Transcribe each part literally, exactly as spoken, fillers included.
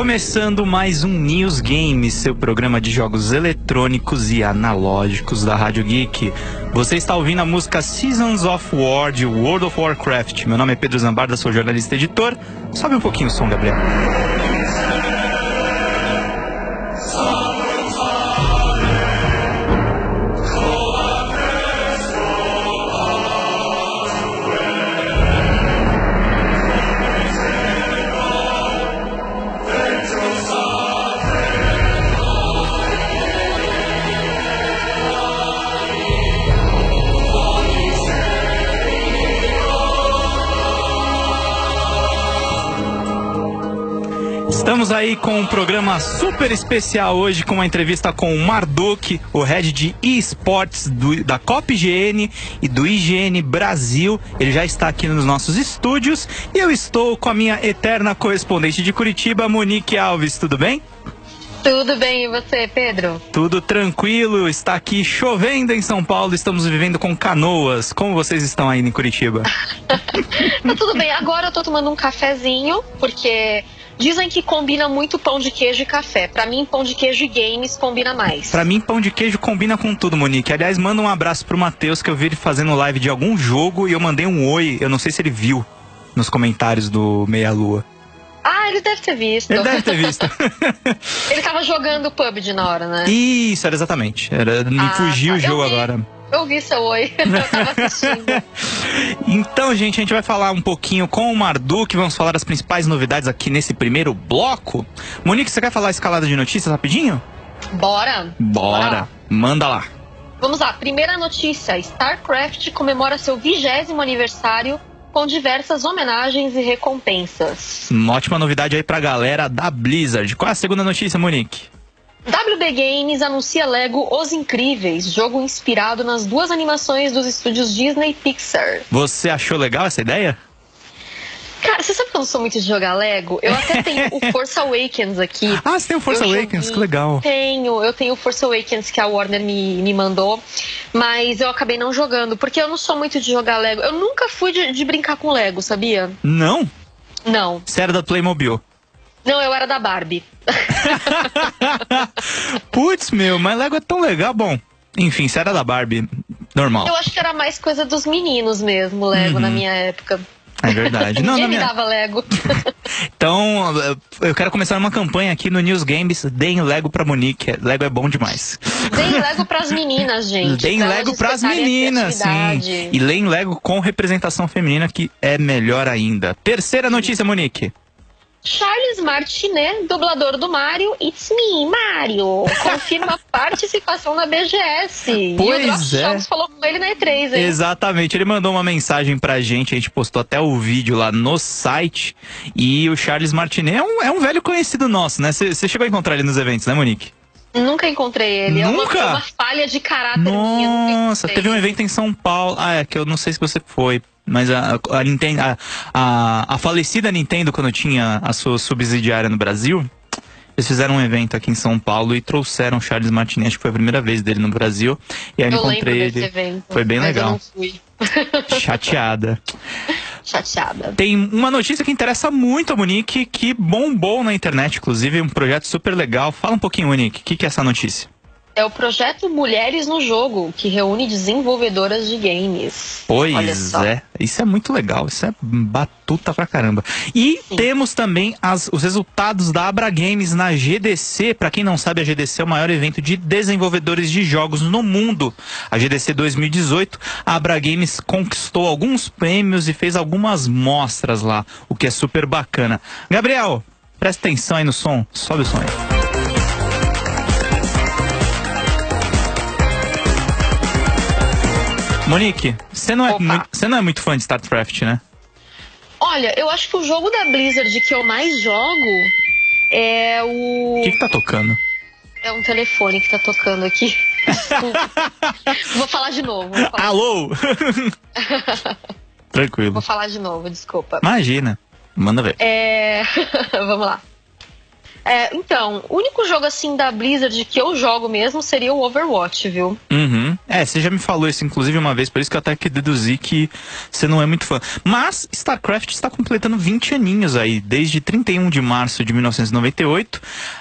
Começando mais um News Games, seu programa de jogos eletrônicos e analógicos da Rádio Geek. Você está ouvindo a música Seasons of War de World of Warcraft. Meu nome é Pedro Zambarda, sou jornalista e editor. Sobe um pouquinho o som, Gabriel. Estamos aí com um programa super especial hoje, com uma entrevista com o Marduk, o head de eSports do, da Copa I G N e do I G N Brasil. Ele já está aqui nos nossos estúdios e eu estou com a minha eterna correspondente de Curitiba, Monique Alves. Tudo bem? Tudo bem, e você, Pedro? Tudo tranquilo, está aqui chovendo em São Paulo, estamos vivendo com canoas. Como vocês estão aí em Curitiba? Tá tudo bem, agora eu tô tomando um cafezinho, porque dizem que combina muito pão de queijo e café. Pra mim, pão de queijo e games combina mais. Pra mim, pão de queijo combina com tudo, Monique. Aliás, manda um abraço pro Matheus, que eu vi ele fazendo live de algum jogo e eu mandei um oi, eu não sei se ele viu nos comentários do Meia Lua. Ah, ele deve ter visto. Ele deve ter visto. Ele tava jogando P U B G na hora, né? Isso, era exatamente. Era, me ah, fugiu tá. o jogo eu vi, agora. Eu vi seu oi, eu tava assistindo. Então, gente, a gente vai falar um pouquinho com o Marduk, vamos falar das principais novidades aqui nesse primeiro bloco. Monique, você quer falar a escalada de notícias rapidinho? Bora. Bora. Bora. Manda lá. Vamos lá, primeira notícia. StarCraft comemora seu vigésimo aniversário com diversas homenagens e recompensas. Uma ótima novidade aí pra galera da Blizzard. Qual é a segunda notícia, Monique? W B Games anuncia Lego Os Incríveis, jogo inspirado nas duas animações dos estúdios Disney e Pixar. Você achou legal essa ideia? Cara, você sabe que eu não sou muito de jogar Lego? Eu até tenho o Force Awakens aqui. Ah, você tem o Force eu Awakens, joguei, que legal. Tenho, eu tenho o Force Awakens que a Warner me, me mandou, mas eu acabei não jogando, porque eu não sou muito de jogar Lego. Eu nunca fui de, de brincar com Lego, sabia? Não? Não. Você era da Playmobil? Não, eu era da Barbie. Putz, meu, mas Lego é tão legal. Bom, enfim, você era da Barbie, normal. Eu acho que era mais coisa dos meninos mesmo, Lego, uhum. na minha época. É verdade. Não, Ninguém me minha... dava Lego. Então, eu quero começar uma campanha aqui no News Games. Deem Lego pra Monique. Lego é bom demais. Deem Lego pras meninas, gente. Deem Lego pras meninas, sim. E leem Lego com representação feminina, que é melhor ainda. Terceira notícia, Monique. Charles Martinet, dublador do Mario, It's me, Mario, confirma participação na B G S. Pois e o Drops é. Jogos falou com ele na E três, hein? Exatamente, ele mandou uma mensagem pra gente, a gente postou até o vídeo lá no site. E o Charles Martinet é um, é um velho conhecido nosso, né? Você chegou a encontrar ele nos eventos, né, Monique? Nunca encontrei ele. Nunca? É uma, uma falha de caráter minha. Nossa, teve um evento em São Paulo. Ah, é que eu não sei se você foi. Mas a, a, Nintendo, a, a, a falecida Nintendo, quando tinha a sua subsidiária no Brasil, eles fizeram um evento aqui em São Paulo e trouxeram Charles Martinet. Acho que foi a primeira vez dele no Brasil. E aí eu encontrei ele. Desse evento, foi bem mas legal. Eu não fui. Chateada. Chateada. Tem uma notícia que interessa muito a Monique, que bombou na internet, inclusive, um projeto super legal. Fala um pouquinho, Monique, o que, que é essa notícia? É o projeto Mulheres no Jogo, que reúne desenvolvedoras de games. Pois é, isso é muito legal, isso é batuta pra caramba. E Sim. temos também as, os resultados da Abra Games na G D C. Pra quem não sabe, a G D C é o maior evento de desenvolvedores de jogos no mundo. A G D C dois mil e dezoito, a Abra Games conquistou alguns prêmios e fez algumas mostras lá, o que é super bacana. Gabriel, presta atenção aí no som, sobe o som aí. Monique, você não, é muito, você não é muito fã de StarCraft, né? Olha, eu acho que o jogo da Blizzard que eu mais jogo é o... O que que tá tocando? É um telefone que tá tocando aqui. Vou falar de novo. Falar Alô? Tranquilo. Vou falar de novo, desculpa. Imagina, manda ver. É... Vamos lá. É, então, o único jogo assim da Blizzard que eu jogo mesmo seria o Overwatch, viu? Uhum. É, você já me falou isso inclusive uma vez, por isso que eu até que deduzi que você não é muito fã. Mas StarCraft está completando vinte aninhos aí, desde trinta e um de março de mil novecentos e noventa e oito.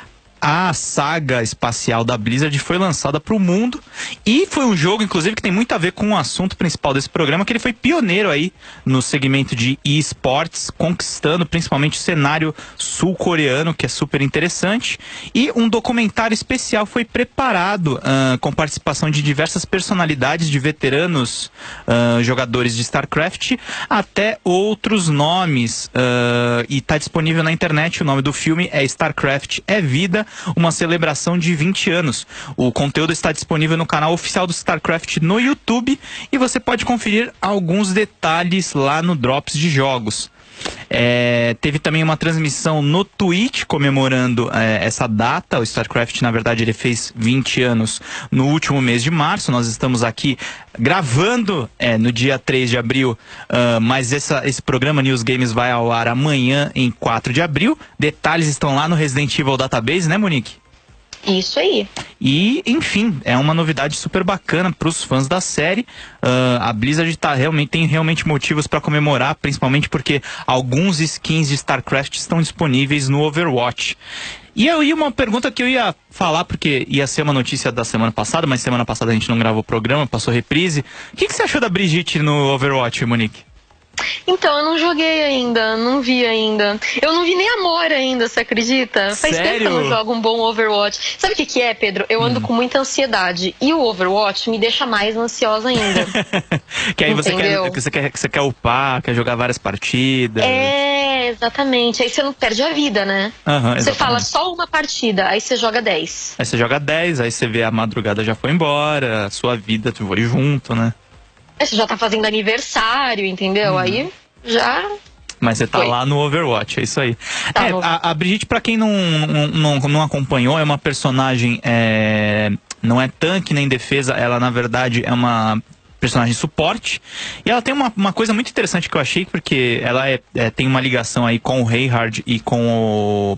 A saga espacial da Blizzard foi lançada para o mundo e foi um jogo, inclusive, que tem muito a ver com o assunto principal desse programa, que ele foi pioneiro aí no segmento de eSports, conquistando principalmente o cenário sul-coreano, que é super interessante. E um documentário especial foi preparado uh, com participação de diversas personalidades, de veteranos uh, jogadores de StarCraft, até outros nomes. Uh, e está disponível na internet. O nome do filme é StarCraft é Vida, uma celebração de vinte anos. O conteúdo está disponível no canal oficial do StarCraft no YouTube e você pode conferir alguns detalhes lá no Drops de Jogos. É, teve também uma transmissão no Twitch comemorando é, essa data. O StarCraft, na verdade, ele fez vinte anos no último mês de março. Nós estamos aqui gravando é, no dia três de abril, uh, mas essa, esse programa News Games vai ao ar amanhã, em quatro de abril. Detalhes estão lá no Resident Evil Database, né, Monique? Isso aí. E, enfim, é uma novidade super bacana para os fãs da série. Uh, a Blizzard tá realmente, tem realmente motivos para comemorar, principalmente porque alguns skins de StarCraft estão disponíveis no Overwatch. E eu ia uma pergunta que eu ia falar, porque ia ser uma notícia da semana passada, mas semana passada a gente não gravou o programa, passou reprise. O que, que você achou da Brigitte no Overwatch, Monique? Então, eu não joguei ainda, não vi ainda. Eu não vi nem Amor ainda, você acredita? Faz Sério? tempo que eu não jogo um bom Overwatch. Sabe o que que é, Pedro? Eu ando hum. com muita ansiedade. E o Overwatch me deixa mais ansiosa ainda. Que aí você quer, você, quer, você quer upar, quer jogar várias partidas. É, exatamente. Aí você não perde a vida, né? Uhum, você fala só uma partida, aí você joga dez. Aí você joga dez, aí você vê a madrugada já foi embora, a sua vida foi junto, né? Você já tá fazendo aniversário, entendeu? Hum. Aí já... Mas você tá Foi. lá no Overwatch, é isso aí. Tá é, no... a, a Brigitte, pra quem não, não, não acompanhou, é uma personagem, é, não é tanque nem defesa, ela na verdade é uma personagem suporte. E ela tem uma, uma coisa muito interessante que eu achei, porque ela é, é, tem uma ligação aí com o Reinhardt e com o...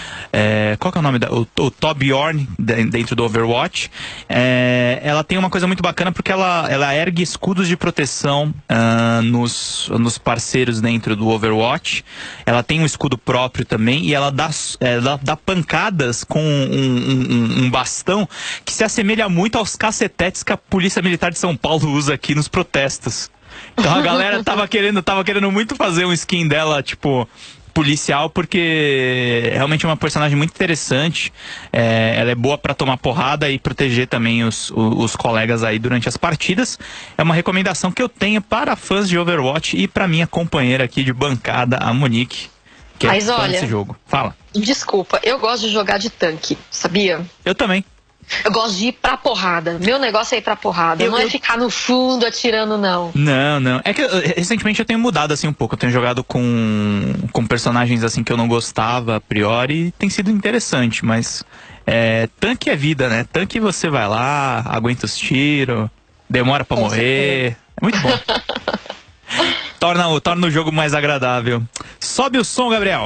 É, qual que é o nome da, o, o Torbjorn dentro do Overwatch. É, ela tem uma coisa muito bacana porque ela, ela ergue escudos de proteção uh, nos, nos parceiros dentro do Overwatch. Ela tem um escudo próprio também e ela dá, é, dá, dá pancadas com um, um, um bastão que se assemelha muito aos cacetetes que a Polícia Militar de São Paulo usa aqui nos protestos. Então a galera tava querendo, tava querendo muito fazer um skin dela, tipo... policial, porque realmente é uma personagem muito interessante. É, ela é boa para tomar porrada e proteger também os, os, os colegas aí durante as partidas. É uma recomendação que eu tenho para fãs de Overwatch e para minha companheira aqui de bancada, a Monique, que Mas é fã olha, desse jogo. Fala. Desculpa, eu gosto de jogar de tanque, sabia? Eu também. Eu gosto de ir pra porrada. Meu negócio é ir pra porrada. Eu, não é eu... ficar no fundo atirando, não. Não, não. É que recentemente eu tenho mudado assim um pouco. Eu tenho jogado com, com personagens assim que eu não gostava a priori. E tem sido interessante, mas é, tanque é vida, né? Tanque você vai lá, aguenta os tiros, demora pra com morrer. Certeza. É muito bom. torna, torna o jogo mais agradável. Sobe o som, Gabriel.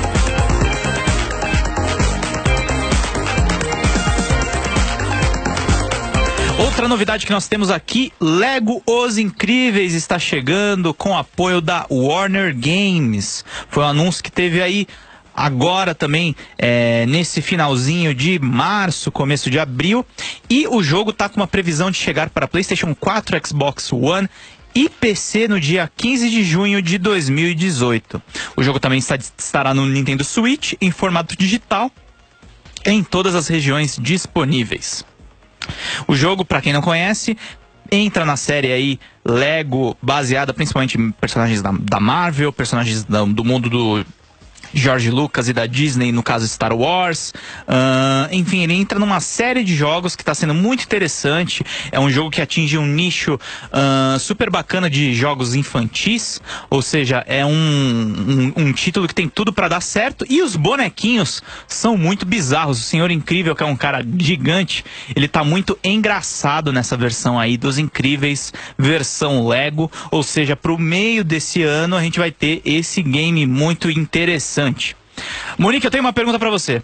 Outra novidade que nós temos aqui, Lego Os Incríveis está chegando com apoio da Warner Games. Foi um anúncio que teve aí agora também, é, nesse finalzinho de março, começo de abril. E o jogo está com uma previsão de chegar para PlayStation quatro, Xbox One e P C no dia quinze de junho de dois mil e dezoito. O jogo também está, estará no Nintendo Switch em formato digital em todas as regiões disponíveis. O jogo, para quem não conhece, entra na série aí Lego, baseada principalmente em personagens da, da Marvel, personagens da, do mundo do George Lucas e da Disney, no caso Star Wars. Uh, enfim, ele entra numa série de jogos que está sendo muito interessante. É um jogo que atinge um nicho uh, super bacana de jogos infantis, ou seja, é um, um, um título que tem tudo para dar certo. E os bonequinhos são muito bizarros. O Senhor Incrível, que é um cara gigante, ele tá muito engraçado nessa versão aí dos Incríveis, versão Lego. Ou seja, pro meio desse ano a gente vai ter esse game muito interessante. Monique, eu tenho uma pergunta pra você.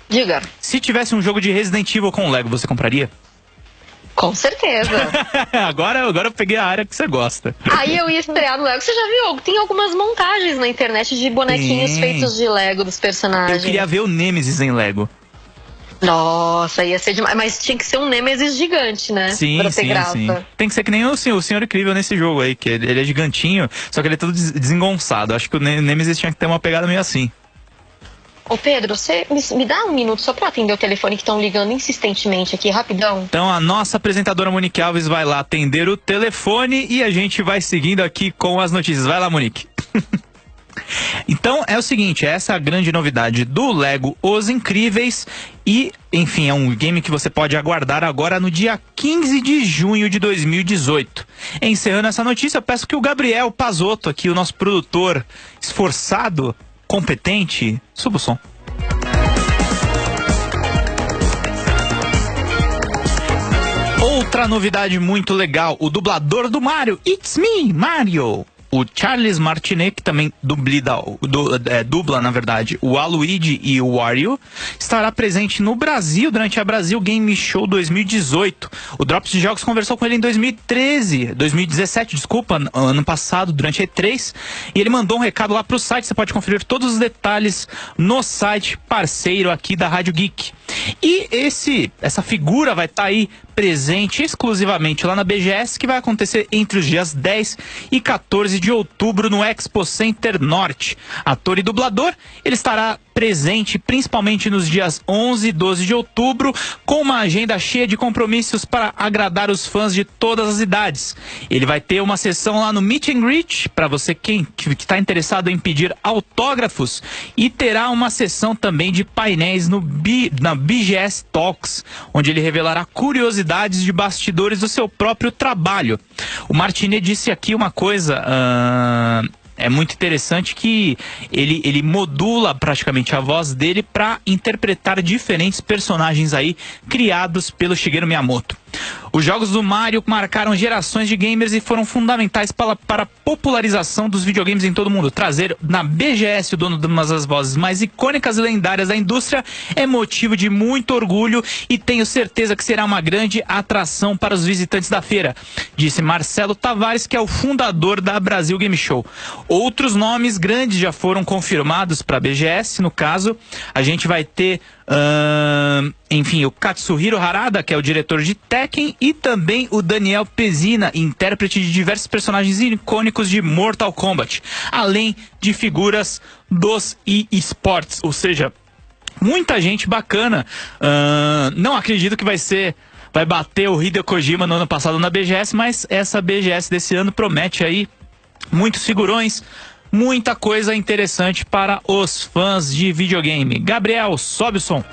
Diga. Se tivesse um jogo de Resident Evil com Lego, você compraria? Com certeza. agora, agora eu peguei a área que você gosta. Aí eu ia estrear no Lego. Você já viu? Tem algumas montagens na internet de bonequinhos Sim. feitos de Lego dos personagens. Eu queria ver o Nemesis em Lego. Nossa, ia ser demais. Mas tinha que ser um Nemesis gigante, né? Sim, pra ter sim, graça. sim. Tem que ser que nem o senhor, o senhor Incrível nesse jogo aí, que ele, ele é gigantinho, só que ele é todo des- desengonçado. Acho que o Ne- Nemesis tinha que ter uma pegada meio assim. Ô Pedro, você me, me dá um minuto só pra atender o telefone que estão ligando insistentemente aqui, rapidão. Então a nossa apresentadora Monique Alves vai lá atender o telefone e a gente vai seguindo aqui com as notícias. Vai lá, Monique. Então é o seguinte, essa é a grande novidade do Lego Os Incríveis e, enfim, é um game que você pode aguardar agora no dia quinze de junho de dois mil e dezoito. Encerrando essa notícia, eu peço que o Gabriel Pazotto, aqui o nosso produtor esforçado, competente, suba o som. Outra novidade muito legal, o dublador do Mario, It's Me, Mario. O Charles Martinet, que também dublida, du, é, dubla, na verdade, o Waluigi e o Wario, estará presente no Brasil durante a Brasil Game Show dois mil e dezoito. O Drops de Jogos conversou com ele em dois mil e treze, dois mil e dezessete, desculpa, ano passado, durante a E três, e ele mandou um recado lá pro site. Você pode conferir todos os detalhes no site parceiro aqui da Rádio Geek. E esse, essa figura vai estar aí presente exclusivamente lá na B G S, que vai acontecer entre os dias dez e quatorze de outubro no Expo Center Norte. Ator e dublador, ele estará presente principalmente nos dias onze e doze de outubro, com uma agenda cheia de compromissos para agradar os fãs de todas as idades. Ele vai ter uma sessão lá no Meet and Greet, para você quem que está interessado em pedir autógrafos, e terá uma sessão também de painéis no B, na B G S Talks, onde ele revelará curiosidades de bastidores do seu próprio trabalho. O Martinet disse aqui uma coisa... Uh... É muito interessante que ele, ele modula praticamente a voz dele para interpretar diferentes personagens aí criados pelo Shigeru Miyamoto. Os jogos do Mario marcaram gerações de gamers e foram fundamentais para, para a popularização dos videogames em todo o mundo. Trazer na B G S o dono de uma das vozes mais icônicas e lendárias da indústria é motivo de muito orgulho e tenho certeza que será uma grande atração para os visitantes da feira, disse Marcelo Tavares, que é o fundador da Brasil Game Show. Outros nomes grandes já foram confirmados para a B G S. No caso, a gente vai ter, uh, enfim, o Katsuhiro Harada, que é o diretor de Tekken, e também o Daniel Pezina, intérprete de diversos personagens icônicos de Mortal Kombat, além de figuras dos eSports, ou seja, muita gente bacana. Uh, não acredito que vai ser... vai bater o Hideo Kojima no ano passado na B G S, mas essa B G S desse ano promete aí muitos figurões, muita coisa interessante para os fãs de videogame. Gabriel, sobe o som.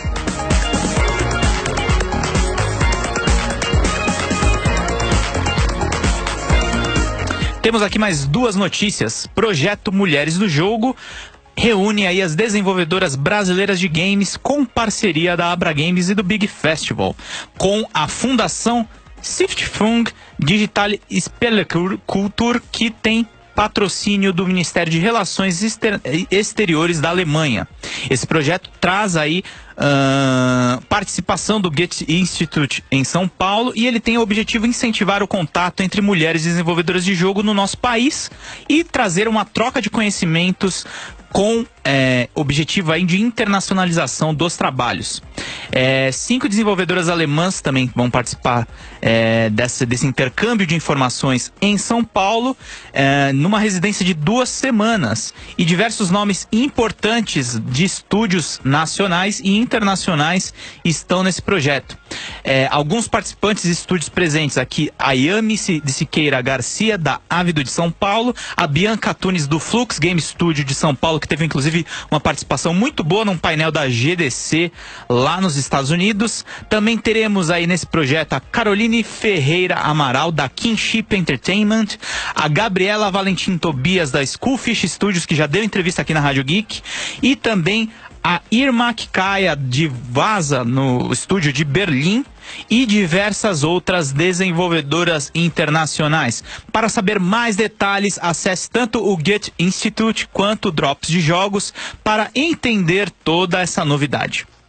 Temos aqui mais duas notícias. Projeto Mulheres do Jogo reúne aí as desenvolvedoras brasileiras de games com parceria da Abra Games e do Big Festival, com a Fundação Stiftung Digital Spelekultur, que tem patrocínio do Ministério de Relações Exter- Exteriores da Alemanha. Esse projeto traz aí uh, participação do Goethe Institute em São Paulo, e ele tem o objetivo de incentivar o contato entre mulheres desenvolvedoras de jogo no nosso país e trazer uma troca de conhecimentos com é, objetivo aí de internacionalização dos trabalhos. É, cinco desenvolvedoras alemãs também vão participar é, dessa, desse intercâmbio de informações em São Paulo, é, numa residência de duas semanas. E diversos nomes importantes de estúdios nacionais e internacionais estão nesse projeto. É, alguns participantes e estúdios presentes aqui: a Yami de Siqueira Garcia, da Ávido de São Paulo, a Bianca Tunes, do Flux Game Studio de São Paulo, que teve inclusive uma participação muito boa num painel da G D C lá nos Estados Unidos. Também teremos aí nesse projeto a Caroline Ferreira Amaral, da Kinship Entertainment, a Gabriela Valentim Tobias, da Schoolfish Studios, que já deu entrevista aqui na Rádio Geek, e também a Irma Kikaya, de Vaza, no estúdio de Berlim, e diversas outras desenvolvedoras internacionais. Para saber mais detalhes, acesse tanto o Goethe Institute quanto o Drops de Jogos para entender toda essa novidade.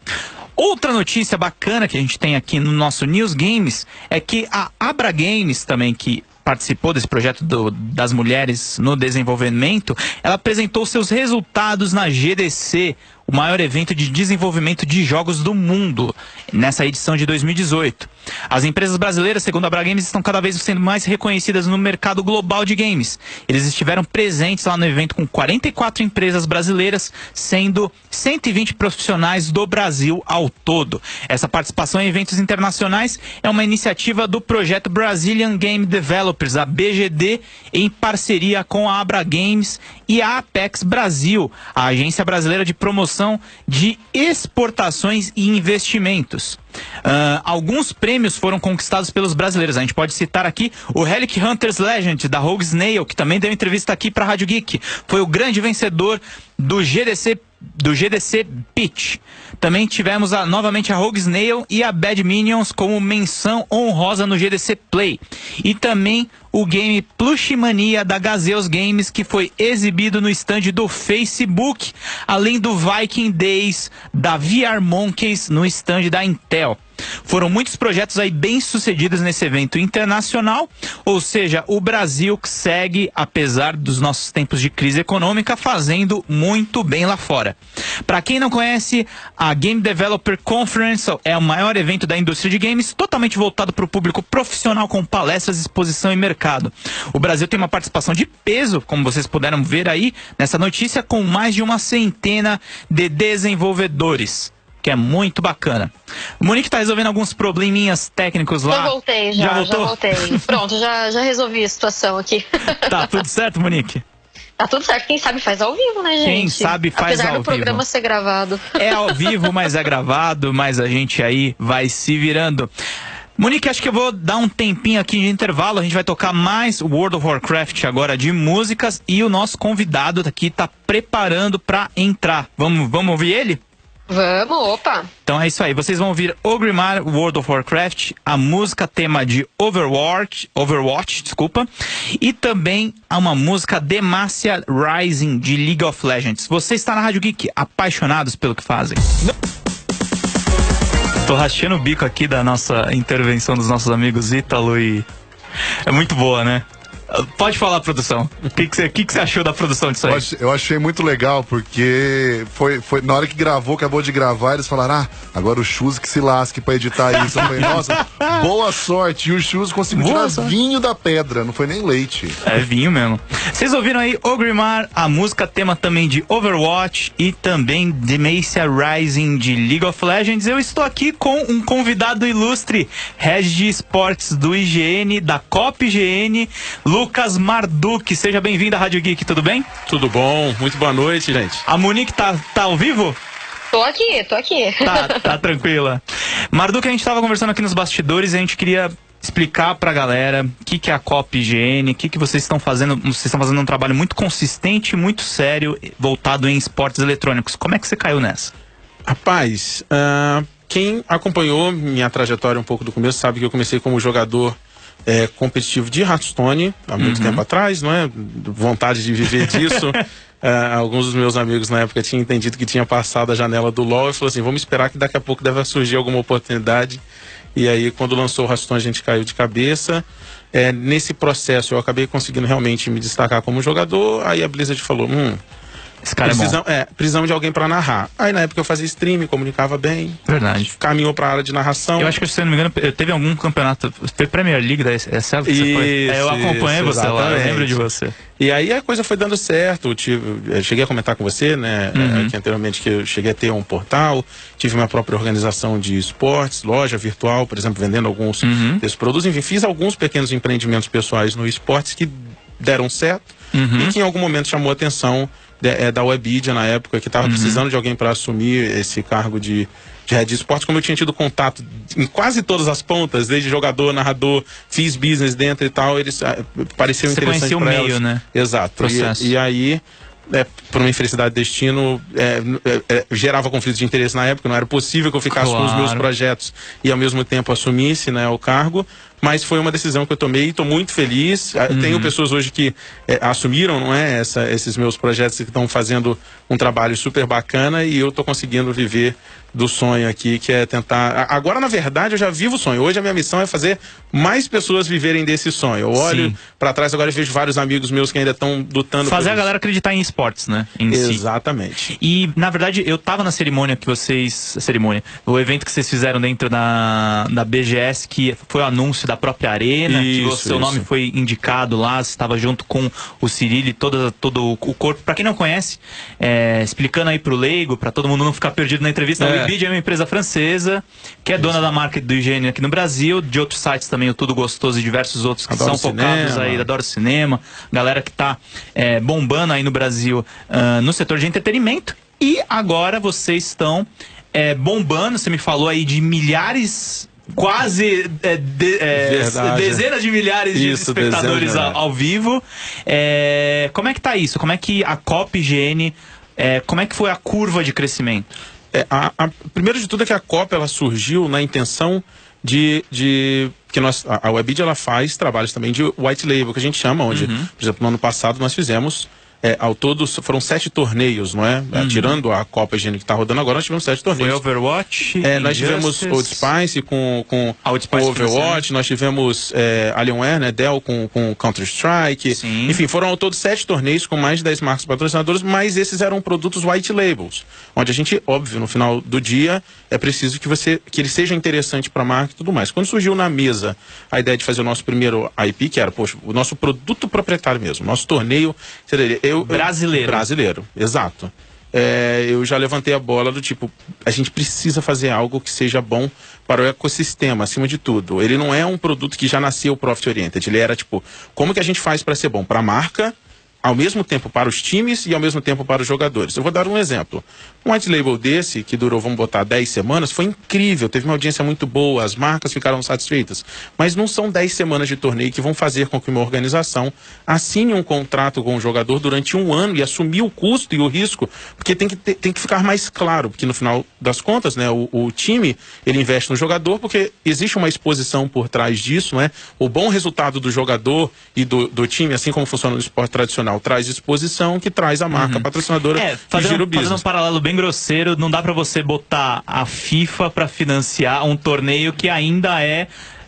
Outra notícia bacana que a gente tem aqui no nosso News Games é que a Abra Games também, que participou desse projeto do, das mulheres no desenvolvimento, ela apresentou seus resultados na G D C, o maior evento de desenvolvimento de jogos do mundo, nessa edição de dois mil e dezoito. As empresas brasileiras, segundo a Abra Games, estão cada vez sendo mais reconhecidas no mercado global de games. Eles estiveram presentes lá no evento com quarenta e quatro empresas brasileiras, sendo cento e vinte profissionais do Brasil ao todo. Essa participação em eventos internacionais é uma iniciativa do projeto Brazilian Game Developers, a B G D, em parceria com a Abra Games e a Apex Brasil, a agência brasileira de promoção de exportações e investimentos. Uh, alguns prêmios foram conquistados pelos brasileiros. A gente pode citar aqui o Relic Hunters Legend da Rogue Snail, que também deu entrevista aqui para a Rádio Geek. Foi o grande vencedor do G D C, do G D C Pitch. Também tivemos a, novamente a Rogue Snail e a Bad Minions como menção honrosa no G D C Play. E também o game Plushmania da Gazeus Games, que foi exibido no stand do Facebook, além do Viking Days da V R Monkeys no stand da Intel. Foram muitos projetos aí bem sucedidos nesse evento internacional, ou seja, o Brasil segue, apesar dos nossos tempos de crise econômica, fazendo muito bem lá fora. Para quem não conhece, a Game Developer Conference é o maior evento da indústria de games, totalmente voltado para o público profissional, com palestras, exposição e mercado. O Brasil tem uma participação de peso, como vocês puderam ver aí nessa notícia, com mais de uma centena de desenvolvedores, que é muito bacana. O Monique tá resolvendo alguns probleminhas técnicos lá. Já voltei, já, já, voltou? já voltei. Pronto, já, já resolvi a situação aqui. Tá tudo certo, Monique? Tá tudo certo. Quem sabe faz ao vivo, né, gente? Quem sabe faz Apesar ao vivo. Apesar do programa ser gravado. É ao vivo, mas é gravado, mas a gente aí vai se virando. Monique, acho que eu vou dar um tempinho aqui de intervalo. A gente vai tocar mais World of Warcraft agora de músicas, e o nosso convidado aqui tá preparando pra entrar. Vamos, vamos ouvir ele? Vamos, opa! Então é isso aí, vocês vão ouvir Ogrimmar, World of Warcraft, a música tema de Overwatch, Overwatch, desculpa, e também uma música Demacia Rising de League of Legends. Você está na Rádio Geek, apaixonados pelo que fazem. Tô rachando o bico aqui da nossa intervenção dos nossos amigos Ítalo e... É muito boa, né? Pode falar, produção. O que que você que que você achou da produção disso aí? Eu achei, eu achei muito legal, porque foi, foi na hora que gravou, acabou de gravar, eles falaram, ah, agora o Chus que se lasque pra editar isso. Eu falei, nossa, boa sorte. E o Chus conseguiu Boa tirar sorte. vinho da pedra, não foi nem leite. É vinho mesmo. Vocês ouviram aí Ogrimmar, a música tema também de Overwatch e também Demacia Rising de League of Legends. Eu estou aqui com um convidado ilustre, Head de Esportes do I G N, da Cop I G N, Lucas Marduk. Seja bem-vindo à Rádio Geek, tudo bem? Tudo bom, muito boa noite, gente. A Monique tá, tá ao vivo? Tô aqui, tô aqui. Tá, tá tranquila. Marduk, a gente tava conversando aqui nos bastidores e a gente queria explicar pra galera o que, que é a Cop I G N, o que, que vocês estão fazendo. Vocês estão fazendo um trabalho muito consistente, muito sério, voltado em esportes eletrônicos. Como é que você caiu nessa? Rapaz, uh, quem acompanhou minha trajetória um pouco do começo sabe que eu comecei como jogador É, competitivo de Hearthstone há muito Uhum. tempo atrás, não é? Vontade de viver disso. uh, alguns dos meus amigos na época tinham entendido que tinha passado a janela do LoL e falou assim, vamos esperar que daqui a pouco deve surgir alguma oportunidade. E aí, quando lançou o Hearthstone, a gente caiu de cabeça. É, nesse processo, eu acabei conseguindo realmente me destacar como jogador. Aí a Blizzard falou, hum... Esse cara precisam, é bom. é, precisamos de alguém pra narrar. Aí na época eu fazia stream, comunicava bem. Verdade. Caminhou pra área de narração. Eu acho que, se eu não me engano, teve algum campeonato. Foi Premier League da E S L que você foi? Isso, É, eu acompanhei isso, você lá, eu exatamente. lembro de você. E aí a coisa foi dando certo. Eu, tive, eu cheguei a comentar com você, né, Uhum. aqui anteriormente, que eu cheguei a ter um portal, tive minha própria organização de esportes, loja virtual, por exemplo, vendendo alguns Uhum. desses produtos. Enfim, fiz alguns pequenos empreendimentos pessoais no esportes que deram certo Uhum. e que em algum momento chamou a atenção de, é, da Webidia na época, que estava Uhum. precisando de alguém para assumir esse cargo de, de head de esportes. Como eu tinha tido contato em quase todas as pontas, desde jogador, narrador, fiz business dentro e tal, eles ah, pareciam Você interessantes conhecia o pra meio, elas. né? Exato. Processo. E, e aí, é, por uma infelicidade de destino, é, é, é, gerava conflito de interesse na época, não era possível que eu ficasse Claro. com os meus projetos e ao mesmo tempo assumisse, né, o cargo. mas foi uma decisão que eu tomei e estou muito feliz. Uhum. Tenho pessoas hoje que é, assumiram, não é, essa, esses meus projetos que estão fazendo um trabalho super bacana e eu estou conseguindo viver do sonho aqui, que é tentar... Agora, na verdade, eu já vivo o sonho. Hoje a minha missão é fazer mais pessoas viverem desse sonho. Eu olho para trás agora e vejo vários amigos meus que ainda estão lutando. Fazer a galera acreditar em esportes, né? Em Exatamente. Si. E, na verdade, eu tava na cerimônia que vocês... Cerimônia. O evento que vocês fizeram dentro da, da B G S, que foi o anúncio da própria arena, isso, que o seu isso. nome foi indicado lá, você estava junto com o Cirilo e todo, todo o corpo. Para quem não conhece, é, explicando aí pro leigo, para todo mundo não ficar perdido na entrevista, é. a Weebid é uma empresa francesa, que é dona da marca do higiene aqui no Brasil, de outros sites também, o Tudo Gostoso e diversos outros que Adoro são focados cinema. aí, Adoro Cinema, galera que tá é, bombando aí no Brasil uh, no setor de entretenimento. E agora vocês estão é, bombando, você me falou aí de milhares... Quase é, de, é, dezenas de milhares isso, de espectadores ao, milhares. ao vivo. É, como é que tá isso? Como é que a Copa Higiene, é, como é que foi a curva de crescimento? É, a, a, primeiro de tudo é que a Copa ela surgiu na intenção de... de que nós, a, a Weebid ela faz trabalhos também de white label, que a gente chama, onde, uhum. por exemplo, no ano passado nós fizemos... É, ao todo foram sete torneios, não é? Uhum. É, tirando a Copa Higiene que está rodando agora, nós tivemos sete torneios. Foi Overwatch, é, nós tivemos Old Spice com, com Old Spice Overwatch, nós tivemos é, Alienware, né, Dell com, com Counter-Strike. Enfim, foram ao todo sete torneios com mais de dez marcas patrocinadoras, mas esses eram produtos white labels, onde a gente, óbvio, no final do dia, é preciso que, você, que ele seja interessante para a marca e tudo mais. Quando surgiu na mesa a ideia de fazer o nosso primeiro I P, que era, poxa, o nosso produto proprietário mesmo, nosso torneio, seria... Eu, brasileiro. Brasileiro, exato. É, eu já levantei a bola do tipo, a gente precisa fazer algo que seja bom para o ecossistema, acima de tudo. Ele não é um produto que já nasceu Profit Oriented, ele era tipo, como que a gente faz para ser bom para a marca, ao mesmo tempo para os times e ao mesmo tempo para os jogadores. Eu vou dar um exemplo. Um white label desse, que durou, vamos botar, dez semanas, foi incrível, teve uma audiência muito boa, as marcas ficaram satisfeitas. Mas não são dez semanas de torneio que vão fazer com que uma organização assine um contrato com o jogador durante um ano e assumir o custo e o risco, porque tem que, ter, tem que ficar mais claro, porque no final das contas, né, o, o time, ele investe no jogador, porque existe uma exposição por trás disso, né? O bom resultado do jogador e do, do time, assim como funciona no esporte tradicional, traz exposição que traz a marca uhum. patrocinadora é, e fazendo, gira o business. Fazendo um paralelo bem grosseiro, não dá pra você botar a FIFA pra financiar um torneio que ainda é...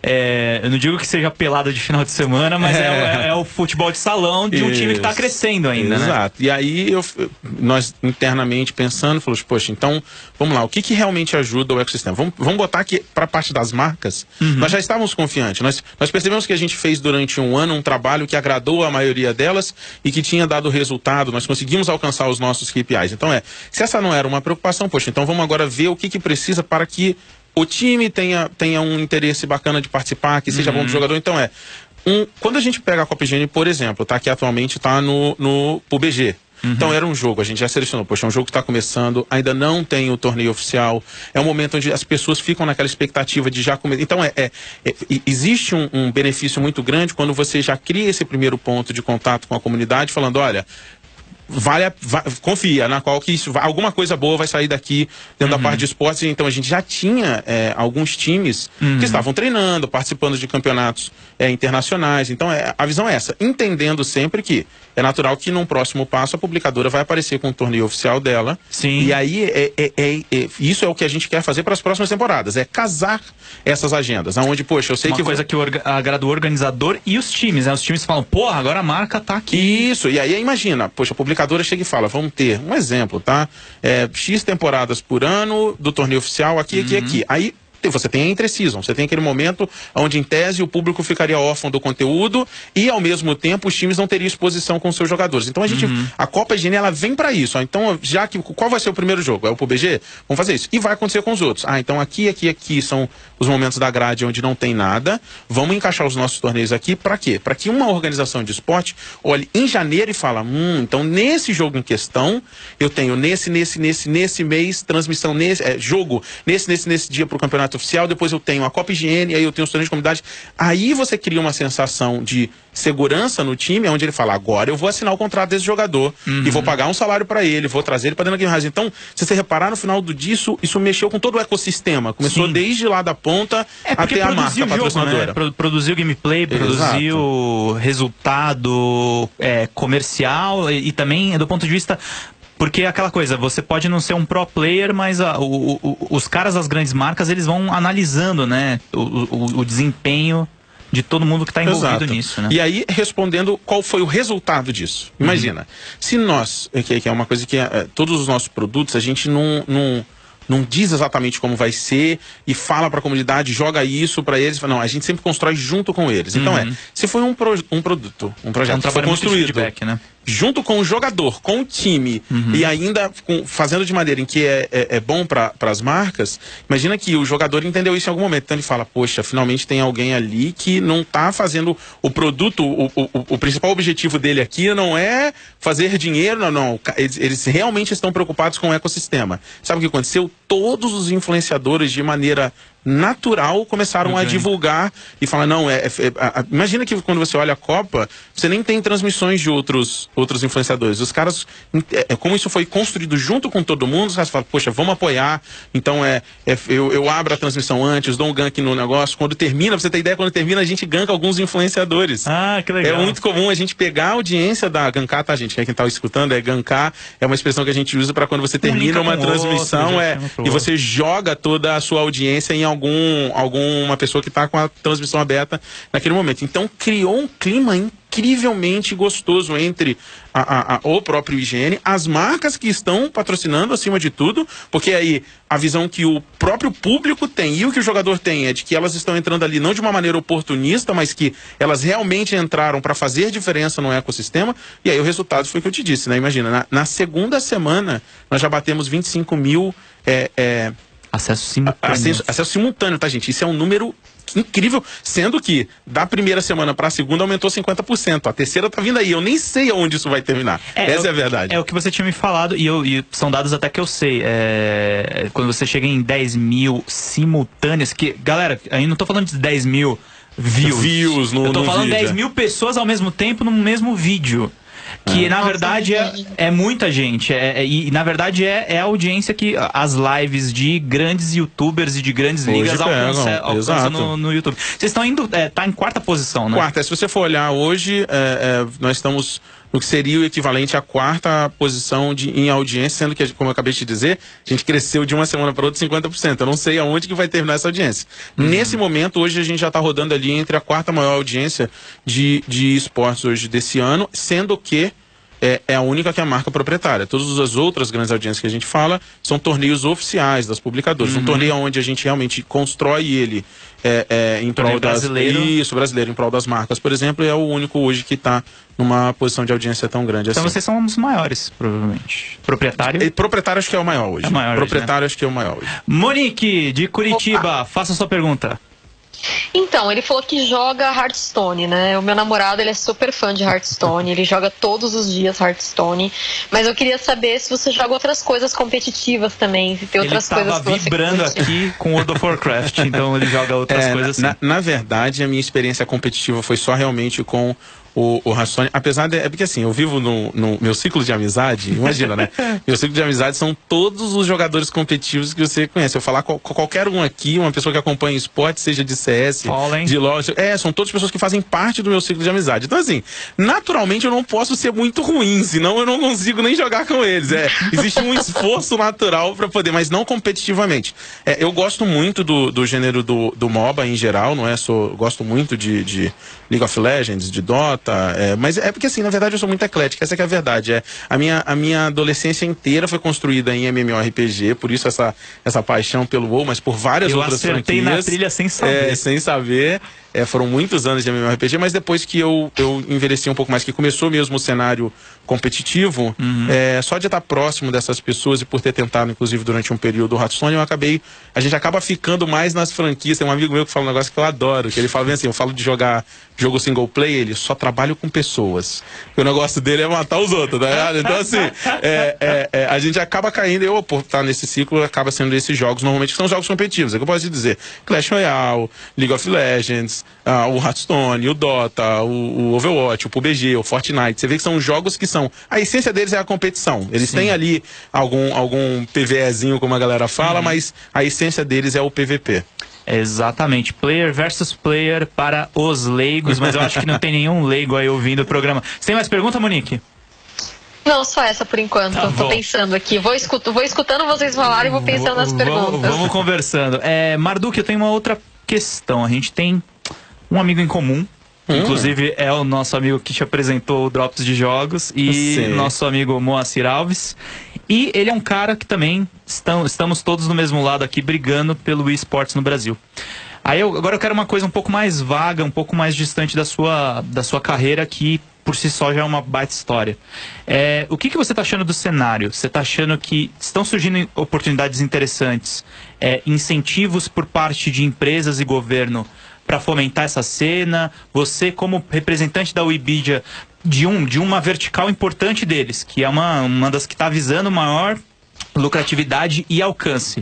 É, eu não digo que seja pelada de final de semana, mas é, é, é o futebol de salão de um Isso. time que está crescendo ainda, Exato. Né? E aí eu, nós internamente pensando, falamos, poxa, então vamos lá, o que, que realmente ajuda o ecossistema? Vamos, vamos botar aqui para a parte das marcas. Uhum. Nós já estávamos confiantes. Nós, nós percebemos que a gente fez durante um ano um trabalho que agradou a maioria delas e que tinha dado resultado. Nós conseguimos alcançar os nossos K P Is. Então é, se essa não era uma preocupação, poxa, então vamos agora ver o que, que precisa para que o time tenha, tenha um interesse bacana de participar, que seja uhum. bom pro jogador. Então é, um, quando a gente pega a Copa Higiene, por exemplo, tá, que atualmente está no, no P U B G. Uhum. Então era um jogo, a gente já selecionou, poxa, é um jogo que está começando, ainda não tem o torneio oficial, é um momento onde as pessoas ficam naquela expectativa de já começar. Então é, é, é existe um, um benefício muito grande quando você já cria esse primeiro ponto de contato com a comunidade, falando, olha... Vale, vai, confia na qual que isso, alguma coisa boa vai sair daqui dentro uhum. da parte de esportes. Então a gente já tinha é, alguns times uhum. que estavam treinando, participando de campeonatos é, internacionais. Então é, a visão é essa, entendendo sempre que é natural que num próximo passo a publicadora vai aparecer com o torneio oficial dela. Sim. E aí é, é, é, é, isso é o que a gente quer fazer para as próximas temporadas, é casar essas agendas, aonde, poxa, eu sei Uma que... Uma coisa que orga, agrada o organizador e os times, né? Os times falam, porra, agora a marca tá aqui. Isso, e aí imagina, poxa, a publicadora chega e fala, vamos ter, um exemplo, tá? É, X temporadas por ano do torneio oficial, aqui, aqui, uhum. aqui. Aí você tem a entre-season, você tem aquele momento onde, em tese, o público ficaria órfão do conteúdo e, ao mesmo tempo, os times não teriam exposição com seus jogadores. Então, a gente, uhum. a Copa Higiene, ela vem para isso. Ó. Então, já que, qual vai ser o primeiro jogo? É o P U B G? Vamos fazer isso. E vai acontecer com os outros. Ah, então aqui, aqui, aqui são os momentos da grade onde não tem nada. Vamos encaixar os nossos torneios aqui para quê? Para que uma organização de esporte olhe em janeiro e fala, hum, então nesse jogo em questão, eu tenho nesse, nesse, nesse, nesse mês, transmissão nesse, é, jogo, nesse, nesse, nesse dia para o campeonato campeonato oficial, depois eu tenho a Copa Higiene, aí eu tenho os torneios de comunidade. Aí você cria uma sensação de segurança no time, onde ele fala, agora eu vou assinar o contrato desse jogador uhum. e vou pagar um salário para ele, vou trazer ele para dentro da Game House. Então, se você reparar no final do disso, isso mexeu com todo o ecossistema. Começou Sim. desde lá da ponta é até a marca jogo, patrocinadora. Né? Pro, produziu gameplay, produziu Exato. resultado é, comercial e, e também do ponto de vista... Porque é aquela coisa, você pode não ser um pro player, mas a, o, o, os caras das grandes marcas, eles vão analisando, né, o, o, o desempenho de todo mundo que está envolvido Exato. nisso, né? E aí, respondendo, qual foi o resultado disso? Imagina, uhum. se nós, que, que é uma coisa que é, todos os nossos produtos, a gente não... não não diz exatamente como vai ser e fala para a comunidade, joga isso para eles. Não, a gente sempre constrói junto com eles. Então uhum. é, se foi um, pro, um produto, um projeto é um que foi construído feedback, né? junto com o jogador, com o time uhum. e ainda com, fazendo de maneira em que é, é, é bom para as marcas, imagina que o jogador entendeu isso em algum momento. Então ele fala, poxa, finalmente tem alguém ali que não está fazendo o produto, o, o, o principal objetivo dele aqui não é fazer dinheiro, não, não. Eles, eles realmente estão preocupados com o ecossistema. Sabe o que aconteceu? Todos os influenciadores, de maneira natural, começaram okay. a divulgar e falar, não, é, é, é a, imagina que quando você olha a Copa, você nem tem transmissões de outros, outros influenciadores. Os caras, é, como isso foi construído junto com todo mundo, os caras falam, poxa, vamos apoiar. Então é, é eu, eu abro a transmissão antes, dou um gank no negócio. Quando termina, pra você ter ideia, quando termina, a gente ganka alguns influenciadores. Ah, que legal. É muito comum a gente pegar a audiência da gankar, tá, gente? Quem tá escutando é gankar, é uma expressão que a gente usa para quando você termina uma transmissão outro, é, e você joga toda a sua audiência em algum, alguma pessoa que está com a transmissão aberta naquele momento. Então criou um clima incrivelmente gostoso entre a, a, a, o próprio Higiene, as marcas que estão patrocinando acima de tudo, porque aí a visão que o próprio público tem e o que o jogador tem é de que elas estão entrando ali não de uma maneira oportunista, mas que elas realmente entraram para fazer diferença no ecossistema. E aí o resultado foi o que eu te disse, né? Imagina, na, na segunda semana nós já batemos vinte e cinco mil é, é, acesso simultâneo. Acesso, acesso simultâneo, tá, gente? Isso é um número incrível, sendo que da primeira semana para a segunda aumentou cinquenta por cento. A terceira tá vindo aí. Eu nem sei aonde isso vai terminar. É, Essa é, é a verdade. É o que você tinha me falado e, eu, e são dados até que eu sei. É, quando você chega em dez mil simultâneas, que, galera, aí não tô falando de dez mil views. Views no, eu tô no falando vídeo, dez mil pessoas ao mesmo tempo no mesmo vídeo. Que, ah. na verdade, é, é muita gente. É, é, e, na verdade, é, é a audiência que as lives de grandes youtubers e de grandes Hoje ligas alcançam alcança no, no YouTube. Vocês estão indo... É, tá em quarta posição, né? Quarta. Se você for olhar hoje, é, é, nós estamos no que seria o equivalente à quarta posição de, em audiência, sendo que, como eu acabei de dizer, a gente cresceu de uma semana para outra cinquenta por cento. Eu não sei aonde que vai terminar essa audiência. Uhum. Nesse momento, hoje, a gente já está rodando ali entre a quarta maior audiência de, de esportes hoje desse ano, sendo que É, é a única que é a marca proprietária. Todas as outras grandes audiências que a gente fala são torneios oficiais das publicadoras. Uhum. Um torneio onde a gente realmente constrói ele é, é, em prol das... brasileiro. Isso, brasileiro, em prol das marcas, por exemplo, é o único hoje que está numa posição de audiência tão grande então assim. Então vocês são um dos maiores, provavelmente. Proprietário? E, proprietário acho que é o maior hoje. É maior proprietário hoje, né? acho que é o maior hoje. Monique, de Curitiba, Opa. faça a sua pergunta. Então, ele falou que joga Hearthstone, né? O meu namorado, ele é super fã de Hearthstone, ele joga todos os dias Hearthstone, mas eu queria saber se você joga outras coisas competitivas também, se tem outras ele coisas que você vibrando aqui com World of Warcraft, então ele joga outras é, coisas assim. Na, na verdade, a minha experiência competitiva foi só realmente com o, o Hearthstone, apesar de... É porque assim, eu vivo no, no meu ciclo de amizade, imagina, né? Meu ciclo de amizade são todos os jogadores competitivos que você conhece. Eu falar com qualquer um aqui, uma pessoa que acompanha esporte, seja de C S, Fallen. de LoL, é, são todas pessoas que fazem parte do meu ciclo de amizade. Então assim, naturalmente eu não posso ser muito ruim, senão eu não consigo nem jogar com eles. É, existe um esforço natural para poder, mas não competitivamente. É, eu gosto muito do, do gênero do, do MOBA em geral, não é? Sou, gosto muito de, de League of Legends, de Dota. É, mas é porque assim, na verdade eu sou muito eclético, essa que é a verdade. É, a, minha, a minha adolescência inteira foi construída em MMORPG, por isso essa, essa paixão pelo WoW, mas por várias eu outras franquias. Eu acertei na trilha sem saber. É, sem saber. É, foram muitos anos de MMORPG, mas depois que eu, eu envelheci um pouco mais, que começou mesmo o cenário competitivo, uhum. é, só de estar próximo dessas pessoas e por ter tentado, inclusive, durante um período o Hearthstone, eu acabei, a gente acaba ficando mais nas franquias. Tem um amigo meu que fala um negócio que eu adoro, que ele fala bem assim, eu falo de jogar jogo single player, ele só trabalha trabalho com pessoas. O negócio dele é matar os outros, tá ligado? Então, assim, é, é, é, a gente acaba caindo, eu, por estar nesse ciclo, acaba sendo esses jogos, normalmente, que são jogos competitivos. É que eu posso dizer, Clash Royale, League of Legends, uh, o Hearthstone, o Dota, o, o Overwatch, o P U B G, o Fortnite. Você vê que são jogos que são... A essência deles é a competição. Eles Sim. têm ali algum, algum PVEzinho, como a galera fala, uhum. mas a essência deles é o P V P. Exatamente, player versus player para os leigos, mas eu acho que não tem nenhum leigo aí ouvindo o programa. Você tem mais pergunta, Monique? Não, só essa por enquanto. Tá Tô pensando aqui. Vou, escut vou escutando vocês falarem e vou pensando nas perguntas. Vamos, vamos conversando. É, Marduk, eu tenho uma outra questão. A gente tem um amigo em comum. Hum. Inclusive é o nosso amigo que te apresentou o Drops de Jogos. E Sim. nosso amigo Moacir Alves. E ele é um cara que também estão, estamos todos do mesmo lado aqui brigando pelo eSports no Brasil. Aí eu, agora eu quero uma coisa um pouco mais vaga, um pouco mais distante da sua, da sua carreira, que por si só já é uma baita história. É, o que, que você está achando do cenário? Você está achando que estão surgindo oportunidades interessantes, é, incentivos por parte de empresas e governo para fomentar essa cena? Você, como representante da Webedia, de, um, de uma vertical importante deles, que é uma, uma das que está visando maior lucratividade e alcance,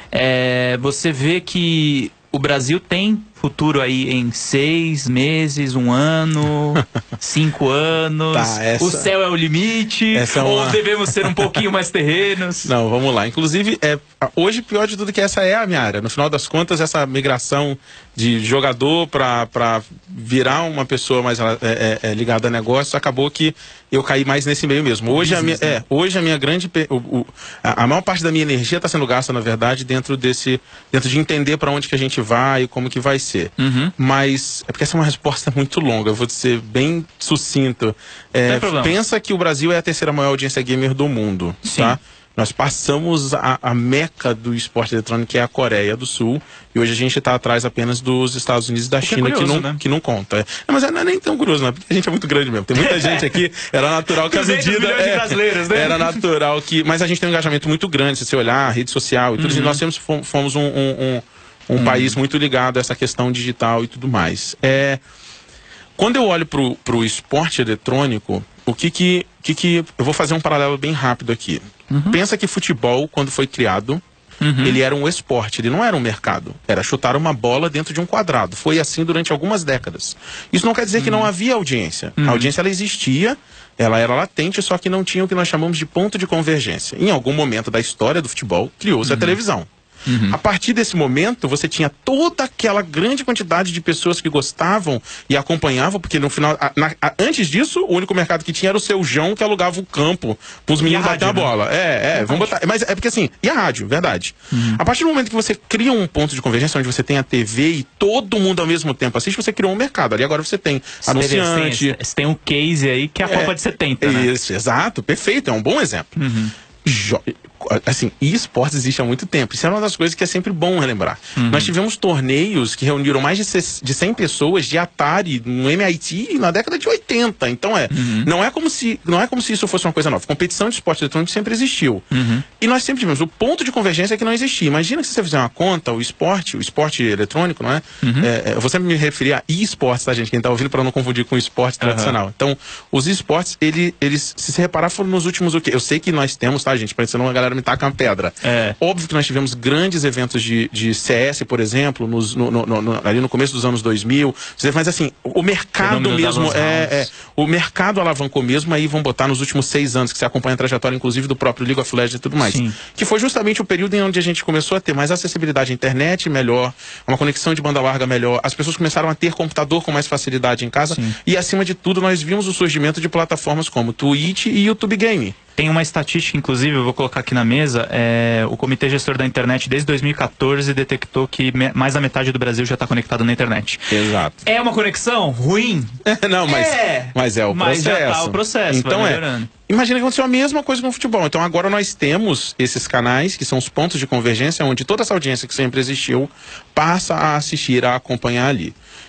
é, você vê que o Brasil tem futuro aí em seis meses, um ano, cinco anos, tá, essa... o céu é o limite, essa é uma... ou devemos ser um pouquinho mais terrenos? Não, vamos lá. Inclusive, é, hoje, pior de tudo, que essa é a minha área. No final das contas, essa migração de jogador para virar uma pessoa mais é, é, é, ligada a negócio, acabou que eu caí mais nesse meio mesmo. Hoje, a minha, é, hoje a minha grande... O, o, a, a maior parte da minha energia está sendo gasta, na verdade, dentro desse... dentro de entender para onde que a gente vai e como que vai ser. Uhum. Mas é porque essa é uma resposta muito longa, eu vou ser bem sucinto. É, pensa que o Brasil é a terceira maior audiência gamer do mundo, Sim. tá? Nós passamos a, a meca do esporte eletrônico, que é a Coreia do Sul, e hoje a gente está atrás apenas dos Estados Unidos e da China, que, é curioso, que, não, né? que não conta. É. Não, mas não é nem tão curioso, né? Porque a gente é muito grande mesmo. Tem muita gente aqui, era natural que a medida... É, brasileiros, né? Era natural que... Mas a gente tem um engajamento muito grande, se você olhar, rede social e tudo, uhum. e nós temos, fomos um... um, um Um hum. país muito ligado a essa questão digital e tudo mais. É, quando eu olho pro, pro esporte eletrônico, o que que, que que... Eu vou fazer um paralelo bem rápido aqui. Uhum. Pensa que futebol, quando foi criado, uhum. ele era um esporte, ele não era um mercado. Era chutar uma bola dentro de um quadrado. Foi assim durante algumas décadas. Isso não quer dizer uhum. que não havia audiência. Uhum. A audiência, ela existia, ela era latente, só que não tinha o que nós chamamos de ponto de convergência. Em algum momento da história do futebol, criou-se uhum. a televisão. Uhum. A partir desse momento, você tinha toda aquela grande quantidade de pessoas que gostavam e acompanhavam, porque no final, a, na, a, antes disso, o único mercado que tinha era o seu João, que alugava o campo para os meninos bater a bola. Né? É, é, vamos botar. Mas é porque assim, e a rádio, verdade. Uhum. A partir do momento que você cria um ponto de convergência, onde você tem a T V e todo mundo ao mesmo tempo assiste, você criou um mercado. Ali agora você tem você anunciante. Você tem um case aí que é a é, Copa de setenta, né? Isso, exato, perfeito, é um bom exemplo. Uhum. Jo assim, eSports existe há muito tempo. Isso é uma das coisas que é sempre bom relembrar. Uhum. Nós tivemos torneios que reuniram mais de cem pessoas de Atari no M I T na década de oitenta. Então é, uhum. não é como se, não é como se isso fosse uma coisa nova. Competição de esporte eletrônico sempre existiu. Uhum. E nós sempre tivemos o ponto de convergência que não existia. Imagina que se você fizer uma conta, o esporte, o esporte eletrônico, não é? Uhum. é eu vou sempre me referir a eSports, tá, gente? Quem tá ouvindo, para não confundir com o esporte tradicional. Uhum. Então, os eSports, ele, eles, se se reparar, foram nos últimos o quê? Eu sei que nós temos, tá, gente? Para senão a galera me taca uma pedra. É. Óbvio que nós tivemos grandes eventos de, de C S, por exemplo, nos, no, no, no, ali no começo dos anos dois mil, mas assim, o mercado mesmo, é, é, o mercado alavancou mesmo, aí vão botar nos últimos seis anos, que você acompanha a trajetória, inclusive, do próprio League of Legends e tudo mais. Sim. Que foi justamente o período em onde a gente começou a ter mais acessibilidade à internet melhor, uma conexão de banda larga melhor, as pessoas começaram a ter computador com mais facilidade em casa. Sim. E, acima de tudo, nós vimos o surgimento de plataformas como Twitch e YouTube Game. Tem uma estatística, inclusive, eu vou colocar aqui na mesa, é, o Comitê Gestor da Internet, desde dois mil e quatorze, detectou que me, mais da metade do Brasil já está conectado na internet. Exato. É uma conexão ruim? Não, mas é, mas é o mas processo. Mas já tá o processo, então é. Imagina que aconteceu a mesma coisa com o futebol. Então agora nós temos esses canais, que são os pontos de convergência, onde toda essa audiência que sempre existiu passa a assistir, a acompanhar ali.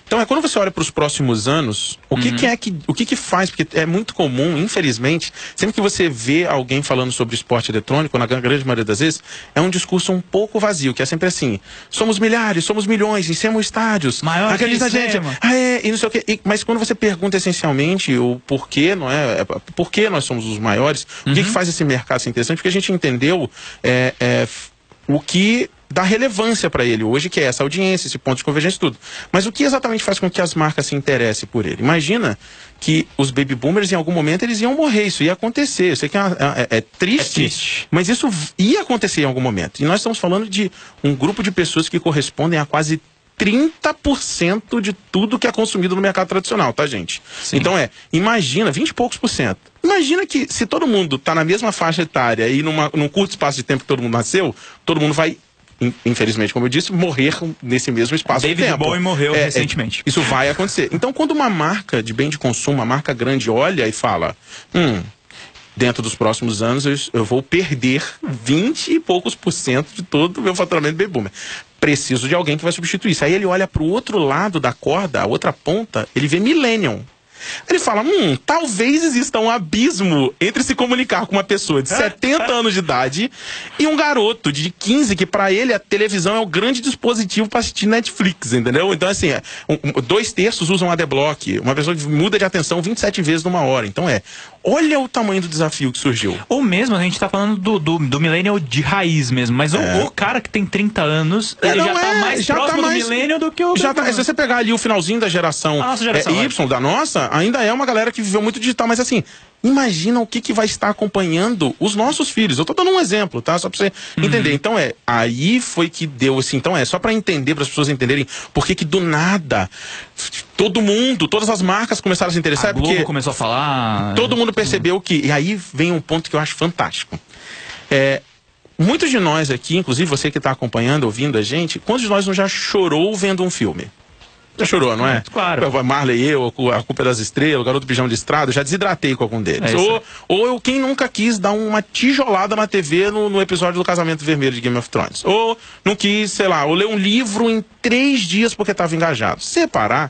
Então é quando você olha para os próximos anos, o que, uhum. que é que o que, que faz? Porque é muito comum, infelizmente, sempre que você vê alguém falando sobre esporte eletrônico, na grande maioria das vezes, é um discurso um pouco vazio, que é sempre assim: somos milhares, somos milhões, enchemos estádios, maior acredita que gente, ah, é, e não sei o quê. E, mas quando você pergunta essencialmente o porquê, não é? é por que nós somos os maiores, uhum. o que, que faz esse mercado ser interessante? Porque a gente entendeu é, é, o que dá relevância para ele hoje, que é essa audiência, esse ponto de convergência e tudo. Mas o que exatamente faz com que as marcas se interessem por ele? Imagina que os baby boomers, em algum momento, eles iam morrer, isso ia acontecer. Eu sei que é, é, é, triste, é triste, mas isso ia acontecer em algum momento. E nós estamos falando de um grupo de pessoas que correspondem a quase trinta por cento de tudo que é consumido no mercado tradicional, tá, gente? Sim. Então é, imagina, vinte e poucos por cento. Imagina que se todo mundo tá na mesma faixa etária e numa, num curto espaço de tempo que todo mundo nasceu, todo mundo vai, infelizmente, como eu disse, morrer nesse mesmo espaço David de tempo. Bowie morreu é, recentemente. É, isso vai acontecer. Então, quando uma marca de bem de consumo, uma marca grande, olha e fala, hum, dentro dos próximos anos eu, eu vou perder vinte e poucos por cento de todo o meu faturamento baby boomer. Preciso de alguém que vai substituir isso. Aí ele olha para o outro lado da corda, a outra ponta, ele vê Millennium. Ele fala, hum, talvez exista um abismo entre se comunicar com uma pessoa de setenta anos de idade e um garoto de quinze, que pra ele a televisão é o grande dispositivo para assistir Netflix, entendeu? Então, assim, é, um, dois terços usam Adblock, uma pessoa que muda de atenção vinte e sete vezes numa hora. Então é, olha o tamanho do desafio que surgiu. Ou mesmo, a gente tá falando do, do, do millennial de raiz mesmo, mas é. o, o cara que tem trinta anos, é, ele já é, tá mais já próximo tá mais, do millennial do que o... Já tá, se você pegar ali o finalzinho da geração, a nossa geração é, Y, da nossa, ainda é uma galera que viveu muito digital, mas assim, imagina o que, que vai estar acompanhando os nossos filhos. Eu tô dando um exemplo, tá? Só pra você uhum. entender. Então é, aí foi que deu assim, então é, só pra entender, para as pessoas entenderem por que que do nada todo mundo, todas as marcas começaram a se interessar. A Globo porque começou a falar... Todo mundo percebeu que, e aí vem um ponto que eu acho fantástico. É, muitos de nós aqui, inclusive você que está acompanhando, ouvindo a gente, quantos de nós não já chorou vendo um filme? Já chorou, não é? Claro. Marley e eu, A Culpa é das Estrelas, o Garoto Pijama de Estrada, já desidratei com algum deles. É ou, ou eu, quem nunca quis dar uma tijolada na T V no, no episódio do Casamento Vermelho de Game of Thrones. Ou não quis, sei lá, ou ler um livro em três dias porque estava engajado. Separar,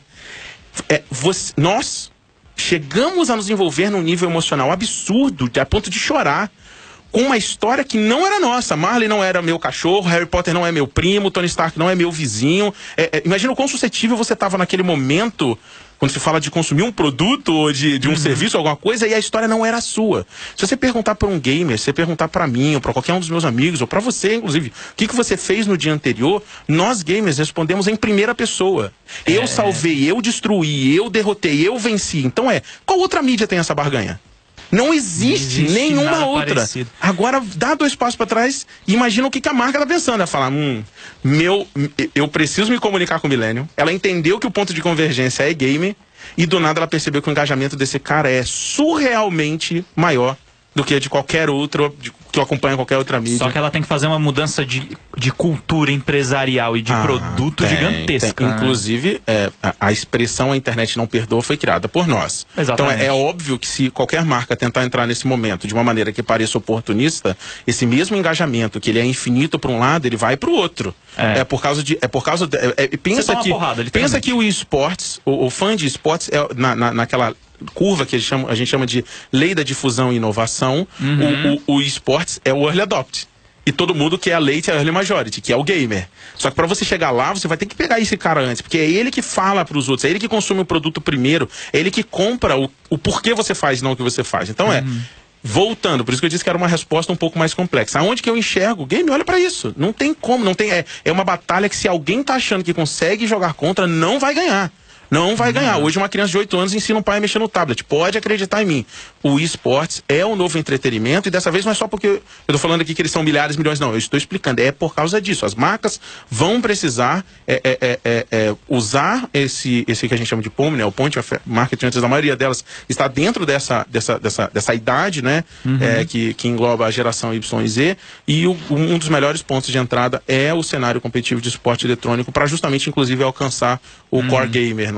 é, você, nós chegamos a nos envolver num nível emocional absurdo, a ponto de chorar, com uma história que não era nossa. Marley não era meu cachorro, Harry Potter não é meu primo, Tony Stark não é meu vizinho. É, é, imagina o quão suscetível você estava naquele momento, quando se fala de consumir um produto ou de, de um uhum. serviço, alguma coisa, e a história não era sua. Se você perguntar para um gamer, se você perguntar para mim, ou para qualquer um dos meus amigos, ou para você, inclusive, o que, que você fez no dia anterior, nós gamers respondemos em primeira pessoa. É. Eu salvei, eu destruí, eu derrotei, eu venci. Então é, qual outra mídia tem essa barganha? Não existe, não existe nenhuma outra. Parecido. Agora, dá dois passos para trás e imagina o que, que a marca tá pensando. Ela fala, hum, meu, eu preciso me comunicar com o Millennium. Ela entendeu que o ponto de convergência é game e do nada ela percebeu que o engajamento desse cara é surrealmente maior do que de qualquer outro, de, que acompanha qualquer outra mídia. Só que ela tem que fazer uma mudança de, de cultura empresarial e de ah, produto tem, gigantesca. Tem. Né? Inclusive, é, a, a expressão a internet não perdoa foi criada por nós. Exatamente. Então é, é óbvio que se qualquer marca tentar entrar nesse momento de uma maneira que pareça oportunista, esse mesmo engajamento, que ele é infinito para um lado, ele vai para o outro. É. é por causa de... É por causa de, é, é, pensa que, porrada, pensa que o esportes, o, o fã de esportes, é, na, na, naquela... curva que a gente, chama, a gente chama de lei da difusão e inovação, uhum. o, o, o esportes é o early adopt. E todo mundo quer a late early majority, que é o gamer. Só que para você chegar lá, você vai ter que pegar esse cara antes, porque é ele que fala para os outros, é ele que consome o produto primeiro, é ele que compra o, o porquê você faz, não o que você faz. Então uhum. é, voltando, por isso que eu disse que era uma resposta um pouco mais complexa. Aonde que eu enxergo o game? Olha para isso. Não tem como, não tem, é, é uma batalha que se alguém tá achando que consegue jogar contra, não vai ganhar. Não vai ganhar. Hoje uma criança de oito anos ensina um pai a mexer no tablet. Pode acreditar em mim. O esportes é um novo entretenimento e dessa vez não é só porque eu estou falando aqui que eles são milhares, milhões, não. Eu estou explicando. É por causa disso. As marcas vão precisar é, é, é, é, usar esse, esse que a gente chama de P O M, né? O Point of Market, a maioria delas está dentro dessa, dessa, dessa, dessa idade, né? Uhum. É, que, que engloba a geração Y e Z. E o, um dos melhores pontos de entrada é o cenário competitivo de esporte eletrônico para justamente, inclusive, alcançar o uhum. core gamer, não é?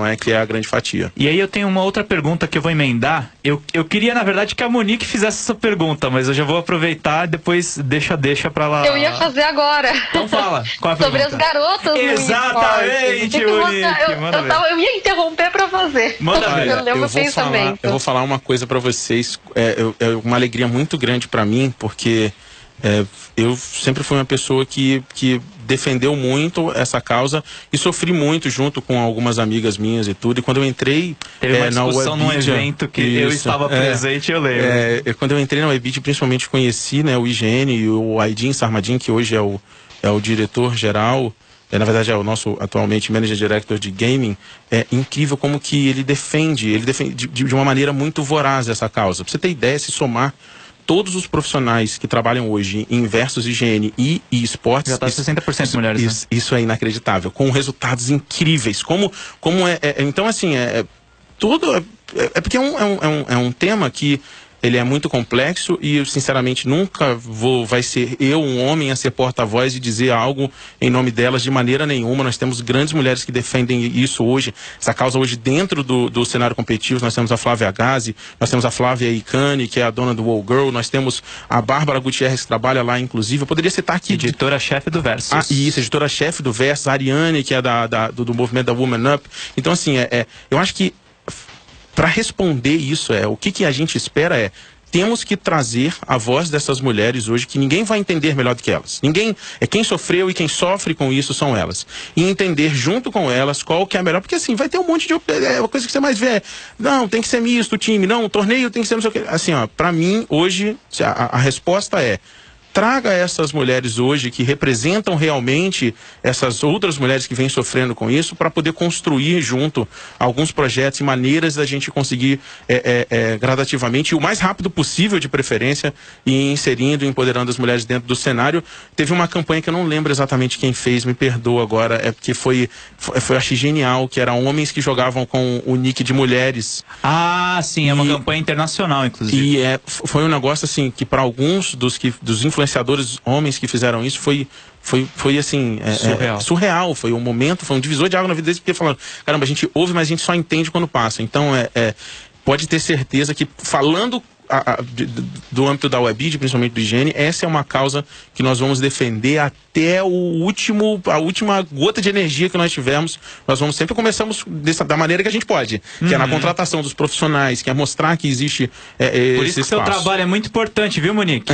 é? Que é a grande fatia. E aí eu tenho uma outra pergunta que eu vou emendar. Eu, eu queria, na verdade, que a Monique fizesse essa pergunta, mas eu já vou aproveitar e depois deixa, deixa pra lá. Eu ia fazer agora. Então fala. Qual a Sobre pergunta? as garotas no Exatamente, esporte. Monique. Eu, eu, manda eu, tava, eu ia interromper pra fazer. Manda ver. Eu, eu, vou falar, eu vou falar uma coisa pra vocês. É, é uma alegria muito grande pra mim, porque é, eu sempre fui uma pessoa que, que defendeu muito essa causa e sofri muito junto com algumas amigas minhas e tudo. E quando eu entrei Teve uma é, na discussão num Webedia, evento que isso, eu estava é, presente, eu lembro. É, quando eu entrei na Webedia, principalmente conheci, né, o I G N e o Aydin Sarmadin, que hoje é o, é o diretor-geral. É, na verdade é o nosso atualmente Manager Director de Gaming. É incrível como que ele defende, ele defende de, de uma maneira muito voraz essa causa. Pra você ter ideia, se somar todos os profissionais que trabalham hoje em Versus I G N e esportes... Já está sessenta por cento mulheres, isso, né? isso é inacreditável, com resultados incríveis. Como, como é, é então assim, é, é tudo... É, é porque é um, é, um, é um tema que ele é muito complexo e eu, sinceramente, nunca vou, vai ser eu, um homem, a ser porta-voz e dizer algo em nome delas de maneira nenhuma. Nós temos grandes mulheres que defendem isso hoje, essa causa hoje dentro do, do cenário competitivo. Nós temos a Flávia Gazi, nós temos a Flávia Icani, que é a dona do Wall Girl, nós temos a Bárbara Gutierrez, que trabalha lá, inclusive. Eu poderia citar aqui... Editora-chefe do Versus. Ah, isso, editora-chefe do Versus, a Ariane, que é da, da, do, do movimento da Woman Up. Então, assim, é, é, eu acho que para responder isso, é, o que, que a gente espera é, temos que trazer a voz dessas mulheres hoje, que ninguém vai entender melhor do que elas. Ninguém, é quem sofreu e quem sofre com isso são elas. E entender junto com elas qual que é a melhor, porque assim, vai ter um monte de, é uma coisa que você mais vê, é, não, tem que ser misto o time, não, o torneio tem que ser não sei o que. Assim, ó, pra mim, hoje, a, a resposta é, traga essas mulheres hoje que representam realmente essas outras mulheres que vêm sofrendo com isso para poder construir junto alguns projetos e maneiras da gente conseguir é, é, é, gradativamente e o mais rápido possível, de preferência, ir inserindo e empoderando as mulheres dentro do cenário. Teve uma campanha que eu não lembro exatamente quem fez, me perdoa agora, é porque foi, foi, foi achei genial, que era homens que jogavam com o nick de mulheres. Ah, sim, é uma e, campanha internacional, inclusive. E é, foi um negócio assim, que para alguns dos, que, dos influenciadores homens que fizeram isso foi, foi, foi assim, é, surreal. É, surreal, foi um momento, foi um divisor de água na vida deles, porque falaram, caramba, a gente ouve, mas a gente só entende quando passa. Então, é, é, pode ter certeza que falando a, a, de, do âmbito da Webedia, principalmente do I G N, essa é uma causa que nós vamos defender até o último, a última gota de energia que nós tivermos. Nós vamos sempre começamos dessa, da maneira que a gente pode, uhum. que é na contratação dos profissionais, que é mostrar que existe é, Por esse isso que o seu trabalho é muito importante, viu, Monique?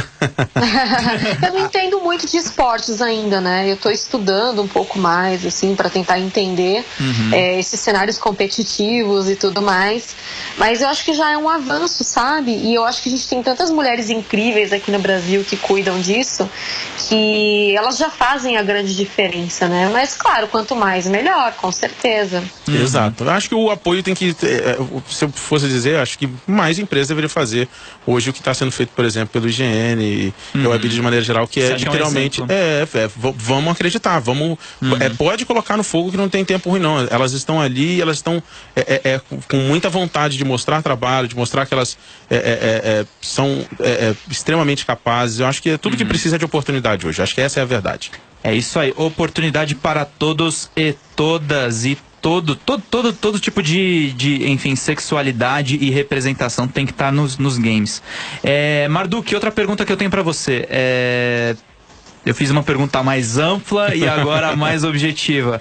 Eu não entendo muito de esportes ainda, né? Eu tô estudando um pouco mais, assim, para tentar entender uhum. é, esses cenários competitivos e tudo mais. Mas eu acho que já é um avanço, sabe? E eu acho que a gente tem tantas mulheres incríveis aqui no Brasil que cuidam disso, que elas já fazem a grande diferença, né? Mas, claro, quanto mais, melhor, com certeza. Uhum. Exato. Eu acho que o apoio tem que, se eu fosse dizer, acho que mais empresas deveriam fazer hoje o que está sendo feito, por exemplo, pelo I G N e uhum. pela Webedia de maneira geral, que é literalmente, um é, é, vamos acreditar, vamos, uhum. é, pode colocar no fogo que não tem tempo ruim, não. Elas estão ali, elas estão é, é, com muita vontade de mostrar trabalho, de mostrar que elas é, é, é, são é, é, extremamente capazes. Eu acho que é tudo uhum. que precisa de oportunidade hoje. Acho que essa é a verdade. É isso aí, oportunidade para todos e todas e todo, todo, todo, todo tipo de, de, enfim, sexualidade e representação tem que estar tá nos, nos games. É, Marduk, outra pergunta que eu tenho para você. É, eu fiz uma pergunta mais ampla e agora mais objetiva.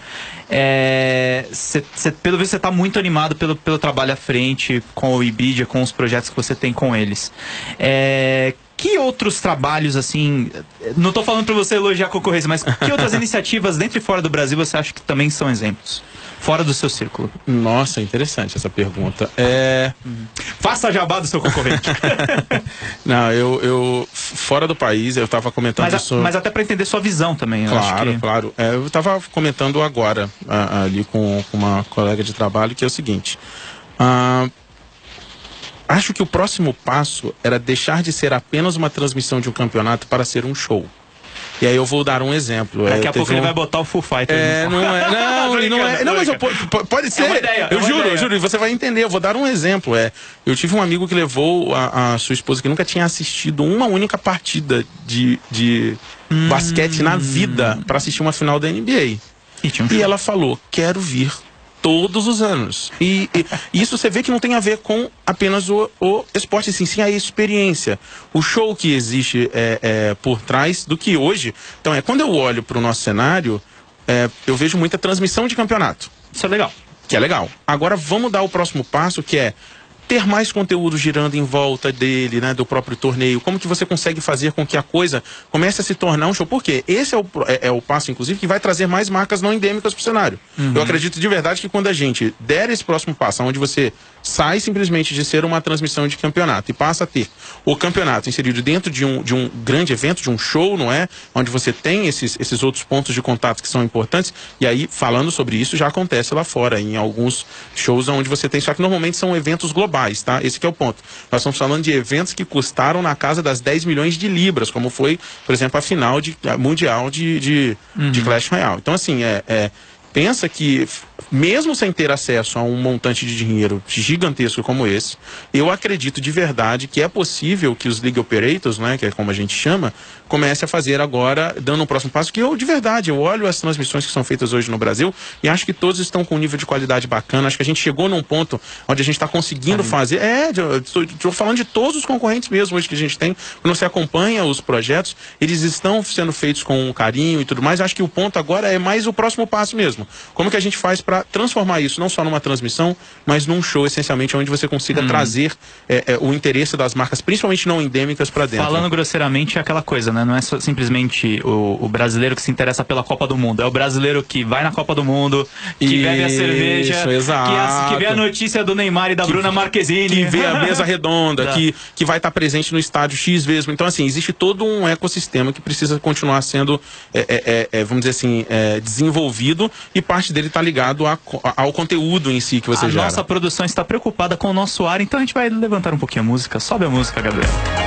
É, cê, cê, pelo visto você está muito animado pelo, pelo trabalho à frente com o Webedia, com os projetos que você tem com eles. É, que outros trabalhos, assim, não estou falando para você elogiar a concorrência, mas que outras iniciativas dentro e fora do Brasil você acha que também são exemplos? Fora do seu círculo. Nossa, interessante essa pergunta. É... Uhum. Faça jabá do seu concorrente. Não, eu, eu... Fora do país, eu estava comentando mas, isso... Mas até para entender sua visão também. Claro, eu acho que... claro. É, eu estava comentando agora, a, ali com, com uma colega de trabalho, que é o seguinte... Ah, acho que o próximo passo era deixar de ser apenas uma transmissão de um campeonato para ser um show. E aí eu vou dar um exemplo. Daqui é, a pouco um... ele vai botar o Full Fighter. É, não é, não, não, não é. Não, mas eu, pode ser. É uma ideia, eu é uma juro, ideia. eu juro, você vai entender. Eu vou dar um exemplo. É, eu tive um amigo que levou a, a sua esposa que nunca tinha assistido uma única partida de, de hum, basquete na vida para assistir uma final da N B A. E, um e ela falou: quero vir todos os anos. E, e isso você vê que não tem a ver com apenas o, o esporte, sim, sim a experiência. O show que existe é, é, por trás do que hoje. Então, é quando eu olho para o nosso cenário, é, eu vejo muita transmissão de campeonato. Isso é legal. Que é legal. Agora vamos dar o próximo passo, que é ter mais conteúdo girando em volta dele, né, do próprio torneio. Como que você consegue fazer com que a coisa comece a se tornar um show? Por quê? Esse é o, é, é o passo, inclusive, que vai trazer mais marcas não endêmicas para o cenário. Uhum. Eu acredito de verdade que quando a gente der esse próximo passo, onde você sai simplesmente de ser uma transmissão de campeonato e passa a ter o campeonato inserido dentro de um, de um grande evento, de um show, não é? Onde você tem esses, esses outros pontos de contato que são importantes. E aí, falando sobre isso, já acontece lá fora, em alguns shows onde você tem, só que normalmente são eventos globais, tá? Esse que é o ponto. Nós estamos falando de eventos que custaram na casa das dez milhões de libras, como foi, por exemplo, a final de, a mundial de, de, uhum. de Clash Royale. Então, assim, é... é pensa que, mesmo sem ter acesso a um montante de dinheiro gigantesco como esse, eu acredito de verdade que é possível que os League Operators, né, que é como a gente chama, comece a fazer agora, dando um próximo passo, que eu, de verdade, eu olho as transmissões que são feitas hoje no Brasil e acho que todos estão com um nível de qualidade bacana. Acho que a gente chegou num ponto onde a gente está conseguindo Aí. fazer... É, estou falando de todos os concorrentes mesmo hoje que a gente tem. Quando você acompanha os projetos, eles estão sendo feitos com carinho e tudo mais. Acho que o ponto agora é mais o próximo passo mesmo. Como que a gente faz para transformar isso não só numa transmissão, mas num show, essencialmente, onde você consiga hum. trazer é, é, o interesse das marcas, principalmente não endêmicas, para dentro. Falando grosseiramente, é aquela coisa, né? Não é só, simplesmente o, o brasileiro que se interessa pela Copa do Mundo. É o brasileiro que vai na Copa do Mundo, que isso, bebe a cerveja, exato. Que, a, que vê a notícia do Neymar e da que, Bruna Marquezine. Que vê a mesa redonda, que, que vai estar presente no estádio X vezes. Então, assim, existe todo um ecossistema que precisa continuar sendo, é, é, é, vamos dizer assim, é, desenvolvido, e parte dele está ligado a, a, ao conteúdo em si que você a gera. A nossa produção está preocupada com o nosso ar, então a gente vai levantar um pouquinho a música. Sobe a música, Gabriel.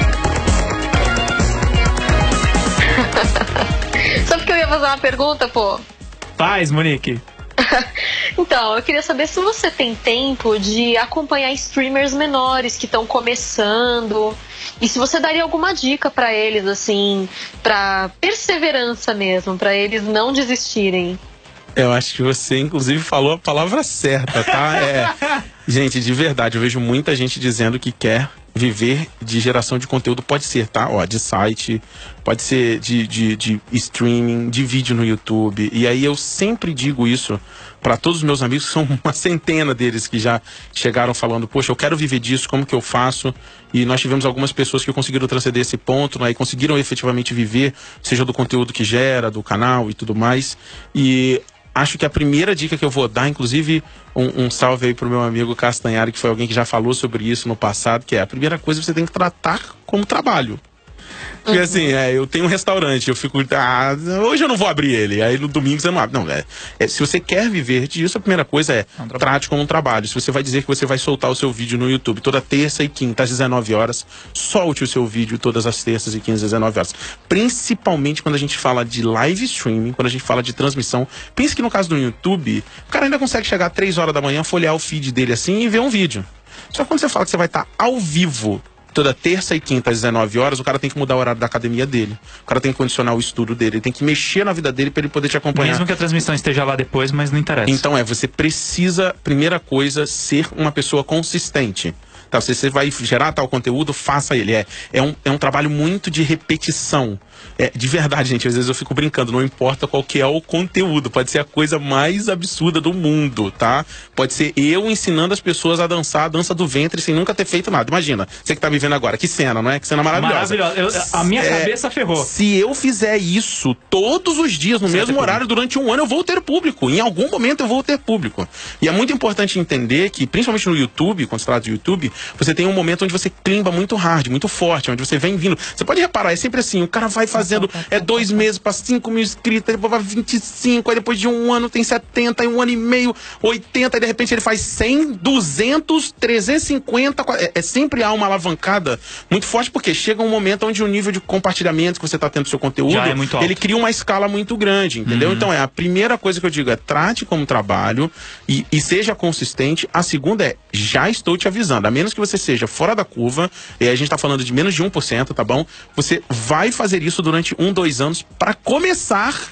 Só porque eu ia fazer uma pergunta, pô. Faz, Monique. Então, eu queria saber se você tem tempo de acompanhar streamers menores que estão começando, e se você daria alguma dica pra eles, assim, pra perseverança mesmo, pra eles não desistirem. Eu acho que você, inclusive, falou a palavra certa, tá? É, gente, de verdade, eu vejo muita gente dizendo que quer viver de geração de conteúdo. Pode ser, tá? Ó, de site, pode ser de, de, de streaming, de vídeo no YouTube. E aí eu sempre digo isso para todos os meus amigos, que são uma centena deles que já chegaram falando, poxa, eu quero viver disso, como que eu faço? E nós tivemos algumas pessoas que conseguiram transcender esse ponto, né, e conseguiram efetivamente viver, seja do conteúdo que gera, do canal e tudo mais. E acho que a primeira dica que eu vou dar, inclusive um, um salve aí pro meu amigo Castanhari, que foi alguém que já falou sobre isso no passado, que é a primeira coisa que você tem que tratar como trabalho. Porque assim, é, eu tenho um restaurante, eu fico, ah, hoje eu não vou abrir ele, aí no domingo você não abre. Não, é, é, se você quer viver disso, a primeira coisa é, é um trate como um trabalho. Se você vai dizer que você vai soltar o seu vídeo no YouTube toda terça e quinta às dezenove horas, solte o seu vídeo todas as terças e quintas às dezenove horas. Principalmente quando a gente fala de live streaming, quando a gente fala de transmissão. Pense que no caso do YouTube, o cara ainda consegue chegar às três horas da manhã, folhear o feed dele assim e ver um vídeo. Só que quando você fala que você vai estar ao vivo toda terça e quinta às dezenove horas, o cara tem que mudar o horário da academia dele. O cara tem que condicionar o estudo dele, ele tem que mexer na vida dele para ele poder te acompanhar. Mesmo que a transmissão esteja lá depois, mas não interessa. Então é, você precisa, primeira coisa, ser uma pessoa consistente. Tá, se você vai gerar tal conteúdo, faça ele. É, é, um, é um trabalho muito de repetição. É, de verdade, gente, às vezes eu fico brincando, não importa qual que é o conteúdo, pode ser a coisa mais absurda do mundo, tá? Pode ser eu ensinando as pessoas a dançar a dança do ventre sem nunca ter feito nada. Imagina, você que tá me vendo agora, que cena, não é? Que cena maravilhosa. Maravilhosa. Eu, a minha é, cabeça ferrou. Se eu fizer isso todos os dias, no você mesmo horário, durante um ano, eu vou ter público. Em algum momento eu vou ter público. E é muito importante entender que, principalmente no YouTube, quando se trata de YouTube, você tem um momento onde você climba muito hard, muito forte, onde você vem vindo. Você pode reparar, é sempre assim, o cara vai fazendo é dois meses para cinco mil inscritos, depois vai vinte e cinco, aí depois de um ano tem setenta, aí um ano e meio, oitenta, aí de repente ele faz cem, duzentos, trezentos e cinquenta, é, é sempre há uma alavancada muito forte, porque chega um momento onde o nível de compartilhamento que você está tendo do seu conteúdo, já é muito alto. Ele cria uma escala muito grande, entendeu? Uhum. Então é, a primeira coisa que eu digo é trate como trabalho e, e seja consistente. A segunda é, já estou te avisando, a menos que você seja fora da curva, e a gente está falando de menos de um por cento, tá bom? Você vai fazer isso durante um, dois anos para começar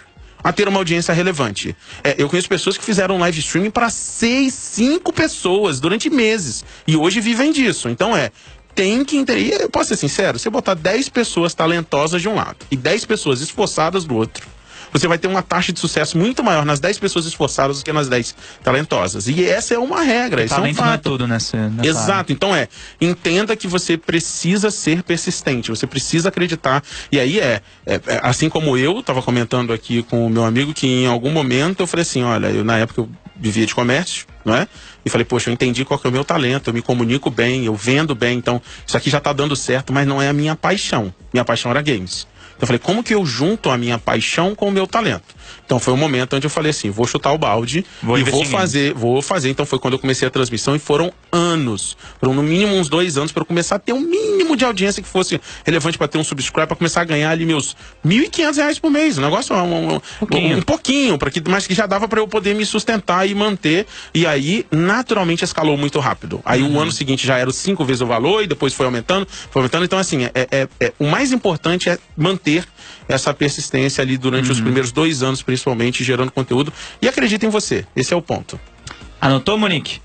a ter uma audiência relevante. É, eu conheço pessoas que fizeram live streaming para seis, cinco pessoas durante meses e hoje vivem disso. Então é, tem que entender. Eu posso ser sincero, se eu botar dez pessoas talentosas de um lado e dez pessoas esforçadas do outro, você vai ter uma taxa de sucesso muito maior nas dez pessoas esforçadas do que nas dez talentosas. E essa é uma regra, isso é um fato. Não é tudo nessa, nessa Exato, área. Então é, entenda que você precisa ser persistente, você precisa acreditar. E aí é, é, é assim como eu estava comentando aqui com o meu amigo, que em algum momento eu falei assim, olha, eu, na época eu vivia de comércio, não é? E falei, poxa, eu entendi qual que é o meu talento, eu me comunico bem, eu vendo bem, então isso aqui já está dando certo, mas não é a minha paixão. Minha paixão era games. Então eu falei, como que eu junto a minha paixão com o meu talento? Então foi um momento onde eu falei assim, vou chutar o balde vou e vou fazer, vou fazer. Então foi quando eu comecei a transmissão e foram anos, foram no mínimo uns dois anos para eu começar a ter um mínimo de audiência que fosse relevante para ter um subscribe, para começar a ganhar ali meus mil e quinhentos reais por mês. O negócio um, um, um pouquinho, um, um pouquinho pra que, mas que já dava para eu poder me sustentar e manter. E aí, naturalmente, escalou muito rápido. Aí uhum. o ano seguinte já era cinco vezes o valor e depois foi aumentando, foi aumentando. Então, assim, é, é, é, o mais importante é manter essa persistência ali durante uhum. os primeiros dois anos, principalmente, gerando conteúdo. E acredita em você. Esse é o ponto. Anotou, Monique?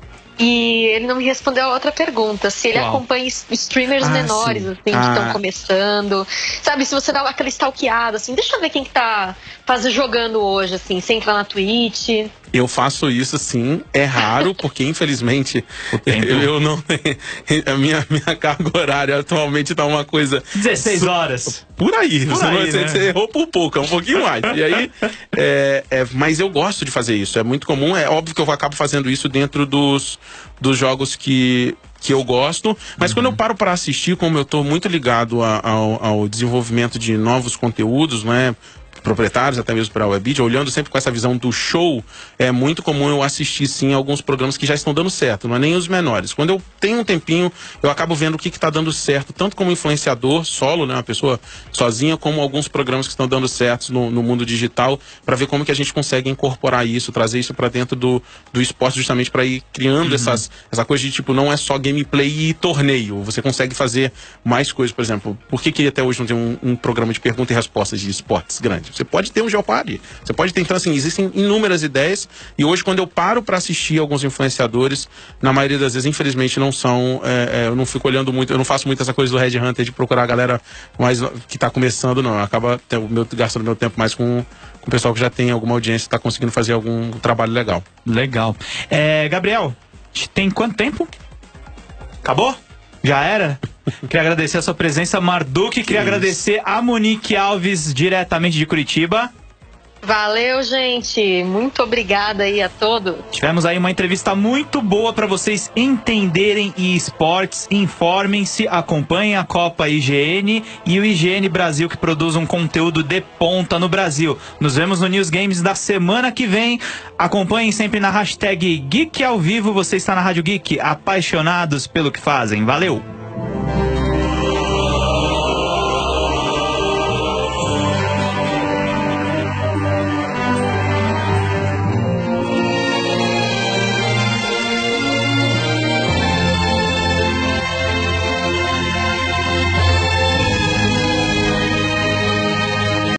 E ele não me respondeu a outra pergunta, se ele Uau. acompanha streamers ah, menores, sim. assim, ah. que estão começando. Sabe, se você dá aquela stalkeada, assim, deixa eu ver quem que tá faz, jogando hoje, assim, você entra na Twitch. Eu faço isso, sim. É raro, porque infelizmente eu, eu não tenho. A minha, minha carga horária atualmente tá uma coisa. dezesseis horas. Por aí. Por você, aí você, né? você errou por pouco, é um pouquinho mais. E aí. É, é, mas eu gosto de fazer isso. É muito comum. É óbvio que eu acabo fazendo isso dentro dos, dos jogos que. que eu gosto, mas uhum. quando eu paro para assistir, como eu estou muito ligado a, ao, ao desenvolvimento de novos conteúdos, né, proprietários, até mesmo para a Webidia, olhando sempre com essa visão do show, é muito comum eu assistir sim alguns programas que já estão dando certo, não é nem os menores. Quando eu tenho um tempinho, eu acabo vendo o que está dando certo, tanto como influenciador solo, né, uma pessoa sozinha, como alguns programas que estão dando certo no, no mundo digital, para ver como que a gente consegue incorporar isso, trazer isso para dentro do, do esporte, justamente para ir criando uhum. essas, essa coisa de tipo, não é só gameplay e torneio, você consegue fazer mais coisas. Por exemplo, por que que até hoje não tem um, um programa de pergunta e respostas de esportes grande? Você pode ter um Geopari, você pode ter, então assim, existem inúmeras ideias, e hoje quando eu paro para assistir alguns influenciadores, na maioria das vezes, infelizmente, não são, é, é, eu não fico olhando muito, eu não faço muito essa coisa do Red Hunter de procurar a galera mais que tá começando, não, acaba o meu, gastando meu tempo mais com, com o pessoal que já tem alguma audiência, está conseguindo fazer algum trabalho legal. Legal. É, Gabriel, tem quanto tempo? Acabou? Já era? Queria agradecer a sua presença, Marduk. Queria Isso. agradecer a Monique Alves, diretamente de Curitiba. Valeu, gente. Muito obrigada aí a todos. Tivemos aí uma entrevista muito boa para vocês entenderem esportes. Informem-se, acompanhem a Copa I G N e o I G N Brasil, que produz um conteúdo de ponta no Brasil. Nos vemos no News Games da semana que vem. Acompanhem sempre na hashtag Geek ao Vivo. Você está na Rádio Geek, apaixonados pelo que fazem. Valeu!